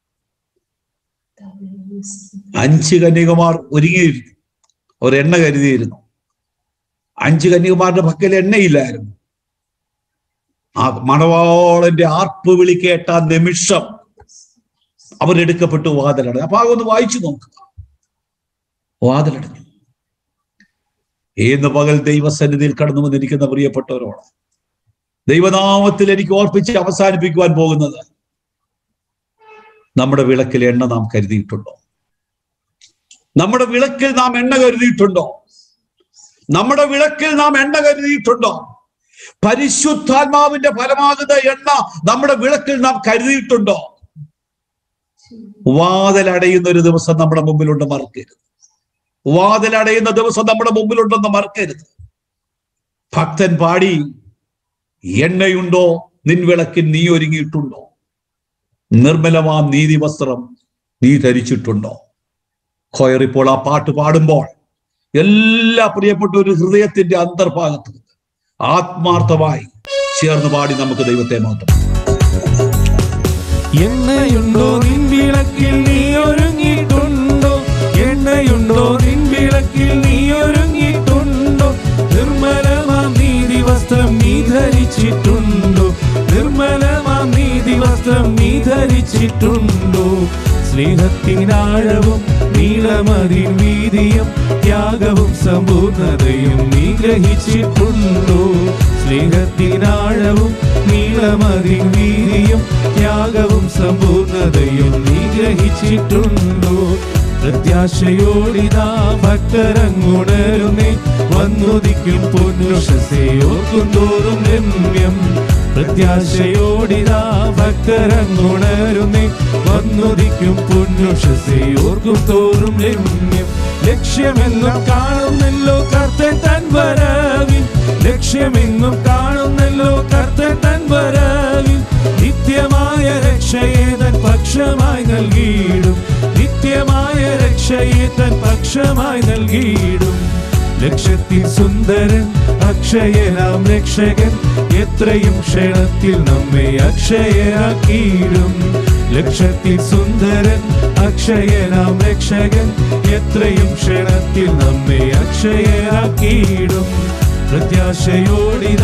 5 കന്യകമാർ ഒരുങ്ങിയിരുന്നു, അവർ എണ്ണ കരുതിയിരുന്നു. 5 കന്യകമാരുടെ പക്കൽ എണ്ണയില്ലായിരുന്നു. ആ മണവാളന്റെ ആർപ്പ് വിളി കേട്ട നിമിഷം അവരെടുക്കപ്പെട്ടു വാതിലടഞ്ഞു. അപ്പൊ അതൊന്ന് വായിച്ചു നോക്കുക. വാതിലടഞ്ഞു. ഇന്ന് പകൽ ദൈവസന്നിധിയിൽ കടന്നു വന്നിരിക്കുന്ന പ്രിയപ്പെട്ടവരോട് ദൈവനാമത്തിൽ എനിക്ക് ഓർപ്പിച്ച് അവസാനിപ്പിക്കുവാൻ പോകുന്നത്, നമ്മുടെ വിളക്കിൽ എണ്ണ നാം കരുതിയിട്ടുണ്ടോ? നമ്മുടെ വിളക്കിൽ നാം എണ്ണ കരുതിയിട്ടുണ്ടോ? നമ്മുടെ വിളക്കിൽ നാം എണ്ണ കരുതിയിട്ടുണ്ടോ? പരിശുദ്ധാത്മാവിന്റെ ഫലമാകുന്ന എണ്ണ നമ്മുടെ വിളക്കിൽ നാം കരുതിയിട്ടുണ്ടോ? വാതിലടയുന്ന ഒരു ദിവസം നമ്മുടെ മുമ്പിലുണ്ട്, മറക്കരുത്. വാതിലടയുന്ന ദിവസം നമ്മുടെ മുമ്പിലുണ്ടെന്ന് മറക്കരുത്. ഭക്തൻ പാടി, എണ്ണയുണ്ടോ നിൻ വിളക്കിൽ നീ ഒരുങ്ങിയിട്ടുണ്ടോ? നിർമ്മലമാം നീതി വസ്ത്രം നീ ധരിച്ചിട്ടുണ്ടോ? ഖോയറിപ്പോൾ ആ പാട്ട് പാടുമ്പോൾ എല്ലാ പ്രിയപ്പെട്ട ഒരു ഹൃദയത്തിന്റെ അന്തർഭാഗത്ത് ആത്മാർത്ഥമായി ചേർന്ന് പാടി നമുക്ക് ദൈവത്തെ മാത്രം. എണ്ണയുണ്ടോ നിൻ വിളക്കിൽ നീ ഒരുങ്ങിയിട്ടുണ്ടോ? എണ്ണയുണ്ടോ നിൻ വിളക്കിൽ നീ ഒരുങ്ങിയിട്ടുണ്ടോ? നിർമ്മലമാം നീതി വസ്ത്രം നീ ധരിച്ചിട്ടുണ്ടോ? നിർമ്മലമാം നീതി വസ്ത്രം നീ ധരിച്ചിട്ടുണ്ടോ? സ്നേഹത്തിനാഴവും നീളമതിൻ വീതിയും ത്യാഗവും സമ്പൂർണതയും നീ ഗ്രഹിച്ചിട്ടുണ്ടോ? സ്നേഹത്തിനാഴവും നീളമതിൻ വീതിയും ത്യാഗവും സമ്പൂർണതയും നീ ഗ്രഹിച്ചിട്ടുണ്ടോ? പ്രത്യാശയോടിതാ ഭക്തരങ്ങുണരുന്നേ, വന്നുദിക്കും പൊന്നുഷസേ ഓർക്കുന്തോറും രമ്യം. പ്രത്യാശയോടിതാ ഭക്തരങ്ങുണരുന്നേ, വന്നുദിക്കും പൊന്നുഷസേ ഓർക്കും തോറും രമ്യം. ലക്ഷ്യമെന്നും കാണുന്നല്ലോ കർത്തൻ തൻ വരവിൽ, ലക്ഷ്യമെന്നും കാണുന്നല്ലോ കർത്തൻ തൻ വരവിൽ. നിത്യമായ രക്ഷയെ തൻ പക്ഷമായി നൽകിയിടും, നിത്യമായ രക്ഷയെ തൻ പക്ഷമായി നൽകിയിടും. ലക്ഷ്യത്തിൽ സുന്ദരൻ അക്ഷയനാം രക്ഷകൻ, എത്രയും ക്ഷണത്തിൽ നമ്മെ അക്ഷയരാക്കിയിടും. ലക്ഷ്യത്തിൽ സുന്ദരൻ അക്ഷയനാം രക്ഷകൻ, എത്രയും ക്ഷണത്തിൽ നമ്മെ അക്ഷയരാക്കിയിടും. പ്രത്യാശയോടിതാ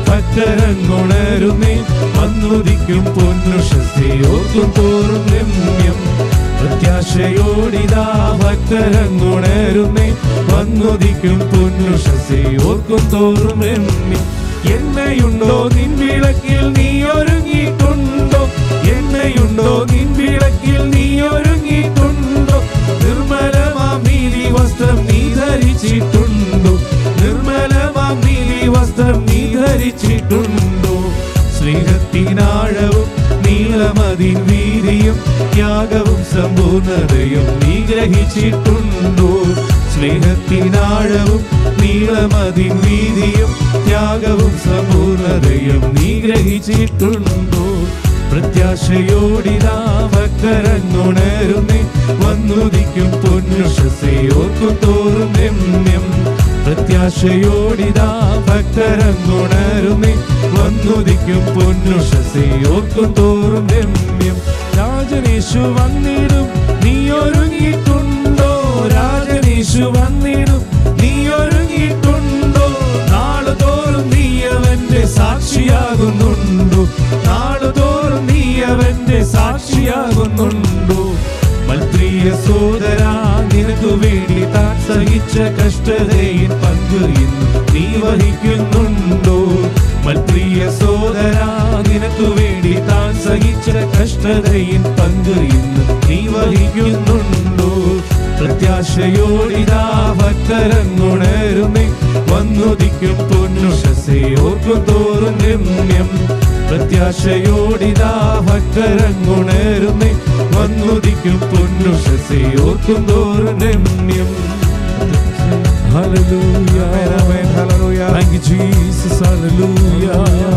ഭക്തരങ്ങുണരുന്നേ വന്നുദിക്കും പൊന്നുഷത്തെ ഓർക്കും തോറും രമ്യം പ്രത്യാശയോടിതാ ഭക്തരങ്ങുണരുന്നേ വന്നുദിക്കും പൊന്നുഷത്തെ ഓർക്കും തോറും രമ്യം എണ്ണയുണ്ടോ നിൻ വിളക്കിൽ നീ ഒരുങ്ങിയിട്ടുണ്ടോ എണ്ണയുണ്ടോ നിൻ വിളക്കിൽ നീ ഒരുങ്ങിയിട്ടുണ്ടോ നിർമ്മലമാം നീലി വസ്ത്രം നീ ധരിച്ചിട്ടുണ്ടോ നിർമ്മലമാം നീലി വസ്ത്രം നീ ധരിച്ചിട്ടുണ്ടോ സ്നേഹത്തിനാഴവും നീളമതിൻ വീതിയും ത്യാഗവും സമ്പൂർണതയും നീ ഗ്രഹിച്ചിട്ടുണ്ടോ സ്നേഹത്തിനാഴവും നീളമതിൻ വീതിയും ത്യാഗവും സമ്പൂർണതയും നീ ഗ്രഹിച്ചിട്ടുണ്ടോ പ്രത്യാശയോടിതാ ഭക്തരങ്ങുണരുന്നേ വന്നുദിക്കും പൊന്നുഷത്തെ ഓർക്കും തോറും രമ്യം പ്രത്യാശയോടിതാ ഭക്തരങ്ങുണരുന്നേ വന്നുദിക്കും പൊന്നുഷത്തെ ഓർക്കും തോറും രമ്യം രാജനേശു വന്നിടും നീ ഒരുങ്ങിയിട്ടുണ്ടോ രാജനേശു വന്നിടും നീ ഒരുങ്ങിയിട്ടുണ്ടോ നാളുതോറും നീ അവന്റെ സാക്ഷിയാകുന്നുണ്ടോ നാളുതോറും നീ അവന്റെ സാക്ഷിയാകുന്നുണ്ടോ മൽപ്രിയ സോദരാ നിനക്കു വേണ്ടി താൻ സഹിച്ച കഷ്ടതയിൽ പങ്ക് ഇന്ന് നീ വഹിക്കുന്നുണ്ടോ മൽപ്രിയ സോദരാ നിനക്കു വേണ്ടി താൻ സഹിച്ച കഷ്ടതയിൽ പങ്ക് ഇന്ന് നീ വഹിക്കുന്നുണ്ടോ പ്രത്യാശയോടിതാ ഭക്തരങ്ങുണരുന്നേ വന്നുദിക്കും പൊന്നുഷത്തെ ഓർക്കും തോറും രമ്യം പ്രത്യാശയോടിതാ ഭക്തരങ്ങുണരുന്നേ വന്നുദിക്കും പൊന്നുഷത്തെ ഓർക്കും തോറും രമ്യം Hallelujah, hallelujah, thank you Jesus, hallelujah,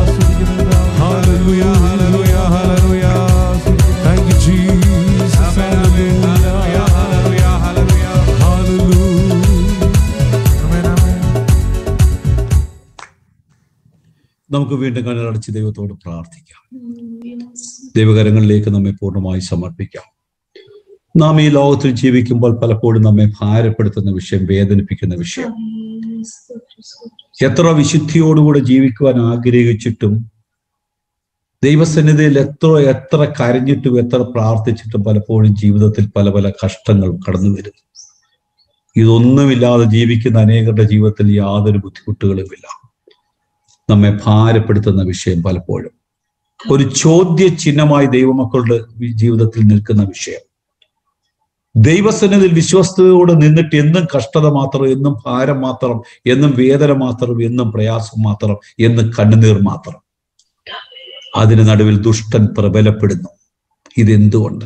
hallelujah, hallelujah, hallelujah, thank you Jesus, hallelujah, hallelujah, hallelujah, hallelujah, amen, amen. നമുക്ക് വീണ്ടും കണ്ണടച്ച് ദൈവത്തോട് പ്രാർത്ഥിക്കാം. ദൈവകരങ്ങളിലേക്ക് നമ്മെ പൂർണ്ണമായി സമർപ്പിക്കാം. നാം ഈ ലോകത്തിൽ ജീവിക്കുമ്പോൾ പലപ്പോഴും നമ്മെ ഭാരപ്പെടുത്തുന്ന വിഷയം, വേദനിപ്പിക്കുന്ന വിഷയം, എത്ര വിശുദ്ധിയോടുകൂടെ ജീവിക്കുവാൻ ആഗ്രഹിച്ചിട്ടും ദൈവസന്നിധിയിൽ എത്ര കരഞ്ഞിട്ടും എത്ര പ്രാർത്ഥിച്ചിട്ടും പലപ്പോഴും ജീവിതത്തിൽ പല പല കഷ്ടങ്ങളും കടന്നു വരുന്നു. ഇതൊന്നുമില്ലാതെ ജീവിക്കുന്ന അനേകരുടെ ജീവിതത്തിൽ യാതൊരു ബുദ്ധിമുട്ടുകളുമില്ല. നമ്മെ ഭാരപ്പെടുത്തുന്ന വിഷയം പലപ്പോഴും ഒരു ചോദ്യ ചിഹ്നമായി ദൈവമക്കളുടെ ജീവിതത്തിൽ നിൽക്കുന്ന വിഷയം. ദൈവസന്നിധിയിൽ വിശ്വസ്തയോടെ നിന്നിട്ട് എന്നും കഷ്ടത മാത്രം, എന്നും ഭാരം മാത്രം, എന്നും വേദന മാത്രം, എന്നും പ്രയാസം മാത്രം, എന്നും കണ്ണുനീർ മാത്രം. അതിന് നടുവിൽ ദുഷ്ടൻ പ്രബലപ്പെടുന്നു. ഇതെന്തുകൊണ്ട്?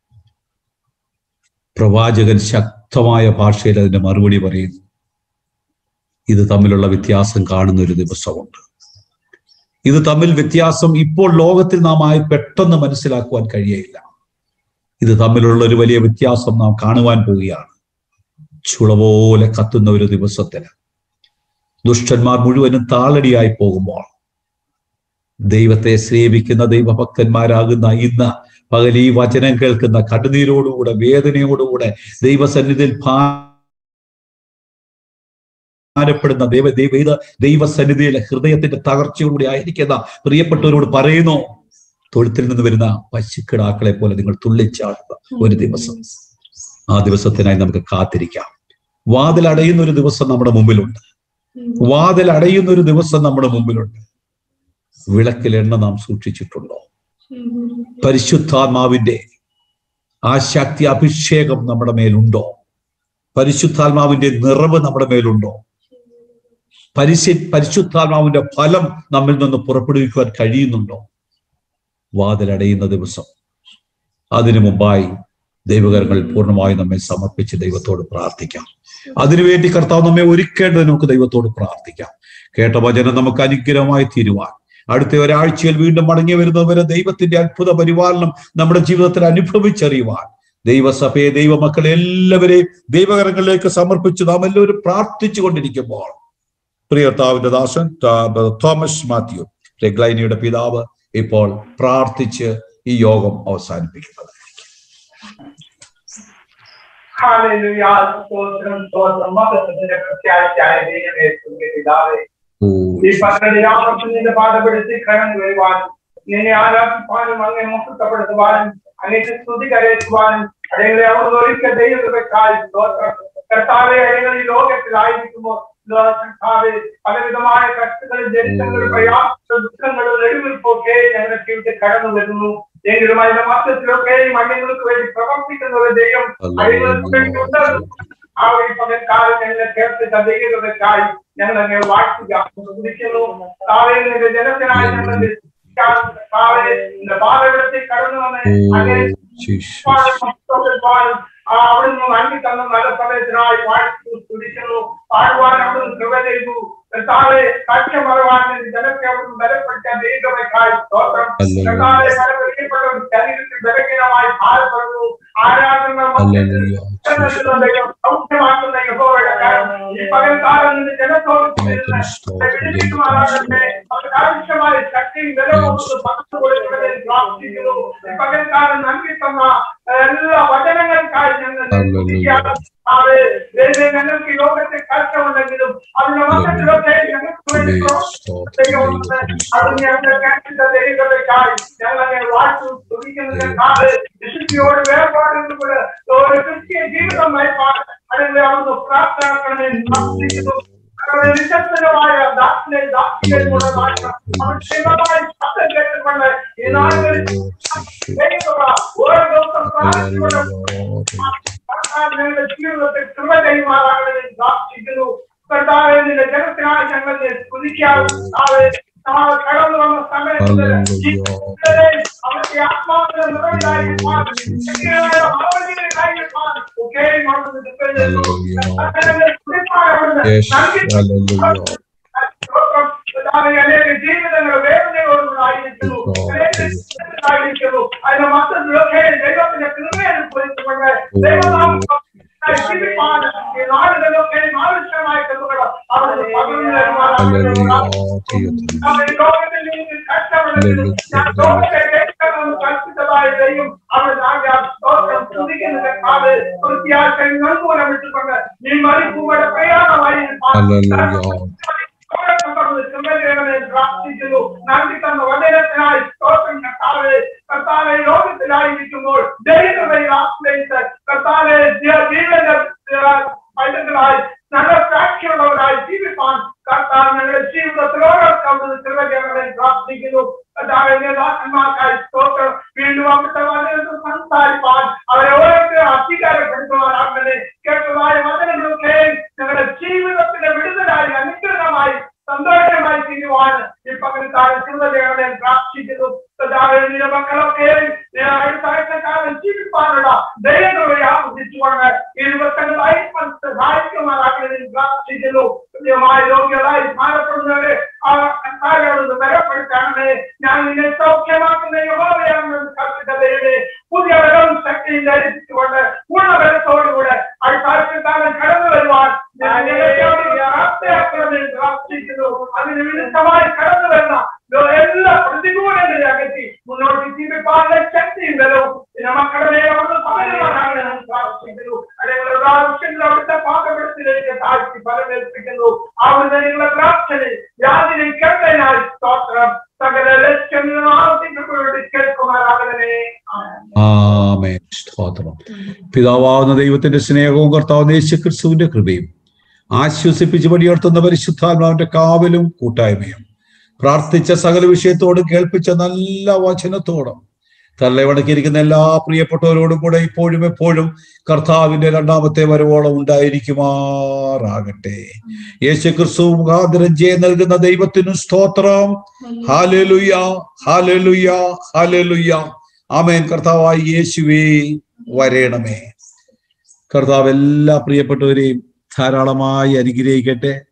പ്രവാചകൻ ശക്തമായ ഭാഷയിൽ അതിന്റെ മറുപടി പറയുന്നു. ഇത് തമ്മിലുള്ള വ്യത്യാസം കാണുന്ന ഒരു ദിവസമുണ്ട്. ഇത് തമ്മിൽ വ്യത്യാസം ഇപ്പോൾ ലോകത്തിൽ നാം ആയി പെട്ടെന്ന് മനസ്സിലാക്കുവാൻ കഴിയയില്ല. ഇത് തമ്മിലുള്ള ഒരു വലിയ വ്യത്യാസം നാം കാണുവാൻ പോവുകയാണ്. ചുള പോലെ കത്തുന്ന ഒരു ദിവസത്തിന് ദുഷ്ടന്മാർ മുഴുവനും താളടിയായി പോകുമ്പോൾ ദൈവത്തെ സേവിക്കുന്ന ദൈവഭക്തന്മാരാകുന്ന ഇന്ന് പകൽ ഈ വചനം കേൾക്കുന്ന കണ്ണുനീരോടുകൂടെ വേദനയോടുകൂടെ ദൈവസന്നിധിയിൽ ഭാരപ്പെടുന്ന ദൈവസന്നിധിയിലെ ഹൃദയത്തിന്റെ തകർച്ചയോടുകൂടി ആയിരിക്കുന്ന പ്രിയപ്പെട്ടവരോട് പറയുന്നു, തൊഴുത്തിൽ നിന്ന് വരുന്ന പശുക്കിടാക്കളെ പോലെ നിങ്ങൾ തുള്ളിച്ചാടുക ഒരു ദിവസം. ആ ദിവസത്തിനായി നമുക്ക് കാത്തിരിക്കാം. വാതിലടയുന്ന ഒരു ദിവസം നമ്മുടെ മുമ്പിലുണ്ട്. വാതിലടയുന്ന ഒരു ദിവസം നമ്മുടെ മുമ്പിലുണ്ട്. വിളക്കിൽ എണ്ണ നാം സൂക്ഷിച്ചിട്ടുണ്ടോ? പരിശുദ്ധാത്മാവിന്റെ ആ ശക്തി അഭിഷേകം നമ്മുടെ മേലുണ്ടോ? പരിശുദ്ധാത്മാവിന്റെ നിറവ് നമ്മുടെ മേലുണ്ടോ? പരിശുദ്ധാത്മാവിന്റെ ഫലം നമ്മിൽ നിന്ന് പുറപ്പെടുവിക്കുവാൻ കഴിയുന്നുണ്ടോ? വാതിലടയുന്ന ദിവസം, അതിനു മുമ്പായി ദൈവകരങ്ങളിൽ പൂർണ്ണമായി നമ്മെ സമർപ്പിച്ച് ദൈവത്തോട് പ്രാർത്ഥിക്കാം. അതിനുവേണ്ടി കർത്താവ് നമ്മെ ഒരുക്കേണ്ടത് നമുക്ക് ദൈവത്തോട് പ്രാർത്ഥിക്കാം. കേട്ട വചനം നമുക്ക് അനുഗ്രഹമായി തീരുവാൻ, അടുത്ത ഒരാഴ്ചയിൽ വീണ്ടും മടങ്ങി വരുന്നവരെ ദൈവത്തിന്റെ അത്ഭുത പരിപാലനം നമ്മുടെ ജീവിതത്തിൽ അനുഭവിച്ചറിയുവാൻ ദൈവസഭയെ, ദൈവമക്കളെ എല്ലാവരെയും ദൈവകരങ്ങളിലേക്ക് സമർപ്പിച്ച് നാം എല്ലാവരും പ്രാർത്ഥിച്ചു കൊണ്ടിരിക്കുമ്പോൾ പ്രിയർത്താവിന്റെ ദാസൻ തോമസ് മാത്യു റെഗ്ലൈനിയുടെ പിതാവ് ഇപ്പോൾ പ്രാർത്ഥിച്ച് ഈ യോഗം അവസാനിപ്പിക്കുന്നത്. ഈ പന്ത്രണ്ട് യാമത്തിന്റെ പാഠപ്പെടുത്തി കടന്നു വരുവാനും നിന്നെ ആരാധിപ്പാനും അങ്ങനെ മഹത്വപ്പെടുത്തുവാനും അങ്ങേക്ക് സ്തുതി കരയറ്റുവാനും അടങ്ങളെ അവർ ഒരിക്കൽ ദൈവത്തിനായി കർത്താവെ അടങ്ങൾ ഈ ലോകത്തിലായിരിക്കുമ്പോൾ പലവിധമായ കഷ്ടങ്ങളും ജനിതങ്ങളും പ്രയാസങ്ങളും ദുഃഖങ്ങളും നെടുവിൽപ്പൊക്കെ ഞങ്ങളുടെ ജീവിതത്തിൽ കടന്നു വരുന്നു. എങ്കിലും അതിന്റെ മധ്യത്തിലൊക്കെയും അന്യങ്ങൾക്ക് വേണ്ടി പ്രവർത്തിക്കുന്ന ഒരു ദൈവം അടിങ്ങൾക്ക് വേണ്ടി ഉണ്ടാകും. ആ ഒരു പകൽക്കാലം ഞങ്ങളെ കേൾപ്പിച്ച ദൈവത്തിനായി ഞങ്ങൾ അങ്ങനെ വാഴ്ത്തുക ശ്രദ്ധിക്കുന്നു. താവേന്റെ ജനത്തിനായി ഞങ്ങൾ പാതവിടത്തിൽ കടന്നു വന്ന് അങ്ങനെ അവിടുന്ന് നൽകി തന്ന നല്ല സമയത്തിനായി വാഴ്ത്തു സ്തുതിക്കുന്നു. പാടുവാൻ അവിടുന്ന് കൃപ ചെയ്തു. കർത്താവെ സാക്ഷ്യം പറയുവാൻ ജനത്തെ അവിടുന്ന് ബലപ്പെടുത്തിയ ദൈവമേക്കായി സ്തോത്രം. കർത്താവെ ബലപ്പെടുത്തിയപ്പെട്ട ശരീരത്തിൽ ബലഹീനമായി ഭാരപ്പെടുന്നു. ആരാധന സൗഖ്യമാക്കുന്ന യഹോവയുടെ കാര്യം ഈ പകൽക്കാലം നിന്ന് ജനത്തോട് ആവശ്യമായ ശക്തിയും ബലവും പകർന്നു കൊടുക്കുന്നതിൽ പ്രാർത്ഥിക്കുന്നു. ഈ പകൽക്കാലം നൽകി തന്ന എല്ലാ വചനങ്ങൾക്കായി ഞങ്ങൾ ഞങ്ങൾക്ക് ലോകത്തെ കഷ്ടമുണ്ടെങ്കിലും അതിന്റെ മതത്തിലൊക്കെ ഞങ്ങൾക്ക് വേണ്ടി ദൈവങ്ങൾക്കായി ഞങ്ങൾ വാഴ്ത്തു സ്തുതിക്കുന്നതിനാണ്. വിശുദ്ധിയോട് വേർപാടുകൊണ്ട് ഒരു ക്രിസ്ത്യൻ ജീവിതം അല്ലെങ്കിൽ അവിടുന്ന് പ്രാർത്ഥനാക്കണമെന്ന് പ്രാർത്ഥിക്കുന്നു. നിശബ്ദമായ ശബ്ദം കേട്ടുകൊണ്ട് ഈ നാളുകളിൽ ഓരോ ദിവസം ഞങ്ങളുടെ ജീവിതത്തിൽ കൃപ കൈമാറാകണമെന്ന് പ്രാർത്ഥിക്കുന്നു. കർത്താവേ നിന്റെ ജനത്തിനായി ഞങ്ങൾ സ്തുതിക്കാവും. കടന്നു വന്ന സമയത്ത് അവരുടെ ആത്മാവിന്റെ നിറവിലായി ജീവിതങ്ങൾ വേദനയോടുകൂടായിരിക്കുന്നു. അതിന്റെ മൊത്തത്തിലൊക്കെ ദൈവത്തിന്റെ കൃപയെ അനുഭവിച്ചുകൊണ്ട് ദൈവനാമം നാടുകളിലൊക്കെ ആവശ്യമായ കഴിവുകൾ അവിടെ പകർന്നു ലോകത്തിൽ നിന്ന് കഷ്ടപ്പെടുന്നു. ഞാൻ ലോകത്തെ കേൾക്കണമെന്ന് കൽപ്പിച്ചതായ ദൈവം അവിടെ സ്തുതിക്കുന്നത് വൃത്തിയാക്കാൻ നൽകൂലം ഇട്ടുകൊണ്ട് നീ മരിക്കുമ്പോൾ പ്രയാണമായി പ്രാർത്ഥിക്കുന്നു. നൽകി തന്ന വചനത്തിനായി സ്തോത്രം. കർത്താവെ ലോകത്തിലായിരിക്കുമ്പോൾ ദൈവത്തെ ആശ്രയിച്ച് കർത്താവെ ജീവന്റെ പൈതങ്ങളായി നല്ല സാക്ഷിയുള്ളവരായി ജീവിപ്പാൻ കർത്താവ് ഞങ്ങളുടെ ജീവിതത്തിലോടെ കൃപകളെ പ്രാർത്ഥിക്കുന്നു. കർത്താവെ നേതാക്കന്മാർക്കായി സ്തോത്രം. വീണ്ടും അവിടുത്തെ വചനത്തിൽ സംസാരിപ്പാൻ അവരെ ഓരോരുത്തരും അധികാരപ്പെടുത്തുവാനാണ് കേട്ടതായ വചനങ്ങളൊക്കെ ഞങ്ങളുടെ ജീവിതത്തിന്റെ വിടുതലായി അനുഗ്രഹമായി സന്തോഷമായി തീരുവാൻ ഈ പകൽക്കാലം കൃപകളെ പ്രാർത്ഥിക്കുന്നു. കർത്താവിന്റെ മക്കളൊക്കെ അടുത്താഴ്ചക്കാലം ജീവിപ്പാനുള്ള ദൈവങ്ങളെ ആവർത്തിച്ചുകൊണ്ട് ഈ ദിവസങ്ങളായി സഹായിക്കുമാറാകണമെന്ന് പ്രാർത്ഥിക്കുന്നു. കൃത്യമായ രോഗികളായി ഭാരപ്പെടുന്നവരെ കർത്താവിനോട് ബലപ്പെടുത്താണേ. ഞാൻ നിന്നെ സൗഖ്യമാക്കുന്ന യഹോവയാണെന്ന് കർത്തൃകതയുടെ പുതിയ ബലവും ശക്തിയും ധരിപ്പിച്ചുകൊണ്ട് പൂർണ്ണ ബലത്തോടുകൂടെ അടുത്താഴ്ചക്കാലം കടന്നു വരുവാൻ പ്രാർത്ഥിക്കുന്നു. അതിന് വിരുദ്ധമായി കടന്നു വരുന്ന എല്ലാ പ്രതികൂലങ്ങളെ അകറ്റി മുന്നോട്ട് ജീവിപ്പാനുള്ള ശക്തിയും ബലവും മക്കളുടെ പ്രാർത്ഥിക്കുന്നു. അല്ലെങ്കിൽ ആവശ്യങ്ങൾ അവിടുത്തെ പാകപ്പെടുത്തിലേക്ക് താഴ്ത്തി ഫലമേൽപ്പിക്കുന്നു. അവിടുത്തെ നിങ്ങളുടെ പ്രാർത്ഥന യാതിനെ കേട്ടതിനായി സ്തോത്രം. സകല ലക്ഷ്യങ്ങളും ആവർത്തിക്കപ്പെട്ട് കേൾക്കുമാറാകണമേ. ആമേൻ. സ്തോത്രം. പിതാവാകുന്ന ദൈവത്തിന്റെ സ്നേഹവും കർത്താവ് യേശുക്രിസ്തുവിന്റെ കൃപയും ആശ്വസിപ്പിച്ച് പടിയുയർത്തുന്ന പരിശുദ്ധാത്മാവിന്റെ കാവലും കൂട്ടായ്മയും പ്രാർത്ഥിച്ച സകല വിഷയത്തോടും കേൾപ്പിച്ച നല്ല വചനത്തോടും തള്ളവടക്കിയിരിക്കുന്ന എല്ലാ പ്രിയപ്പെട്ടവരോടും കൂടെ ഇപ്പോഴും എപ്പോഴും കർത്താവിന്റെ രണ്ടാമത്തെ വരവോളം ഉണ്ടായിരിക്കുമാറാകട്ടെ. യേശുക്രിസ്തു മുഖാന്തരം ജയം നൽകുന്ന ദൈവത്തിനു സ്തോത്രം. ഹല്ലേലൂയ, ഹല്ലേലൂയ, ഹല്ലേലൂയ. ആമേൻ. കർത്താവായി യേശുവേ വരേണമേ. കർത്താവ് എല്ലാ പ്രിയപ്പെട്ടവരെയും ധാരാളമായി അനുഗ്രഹിക്കട്ടെ.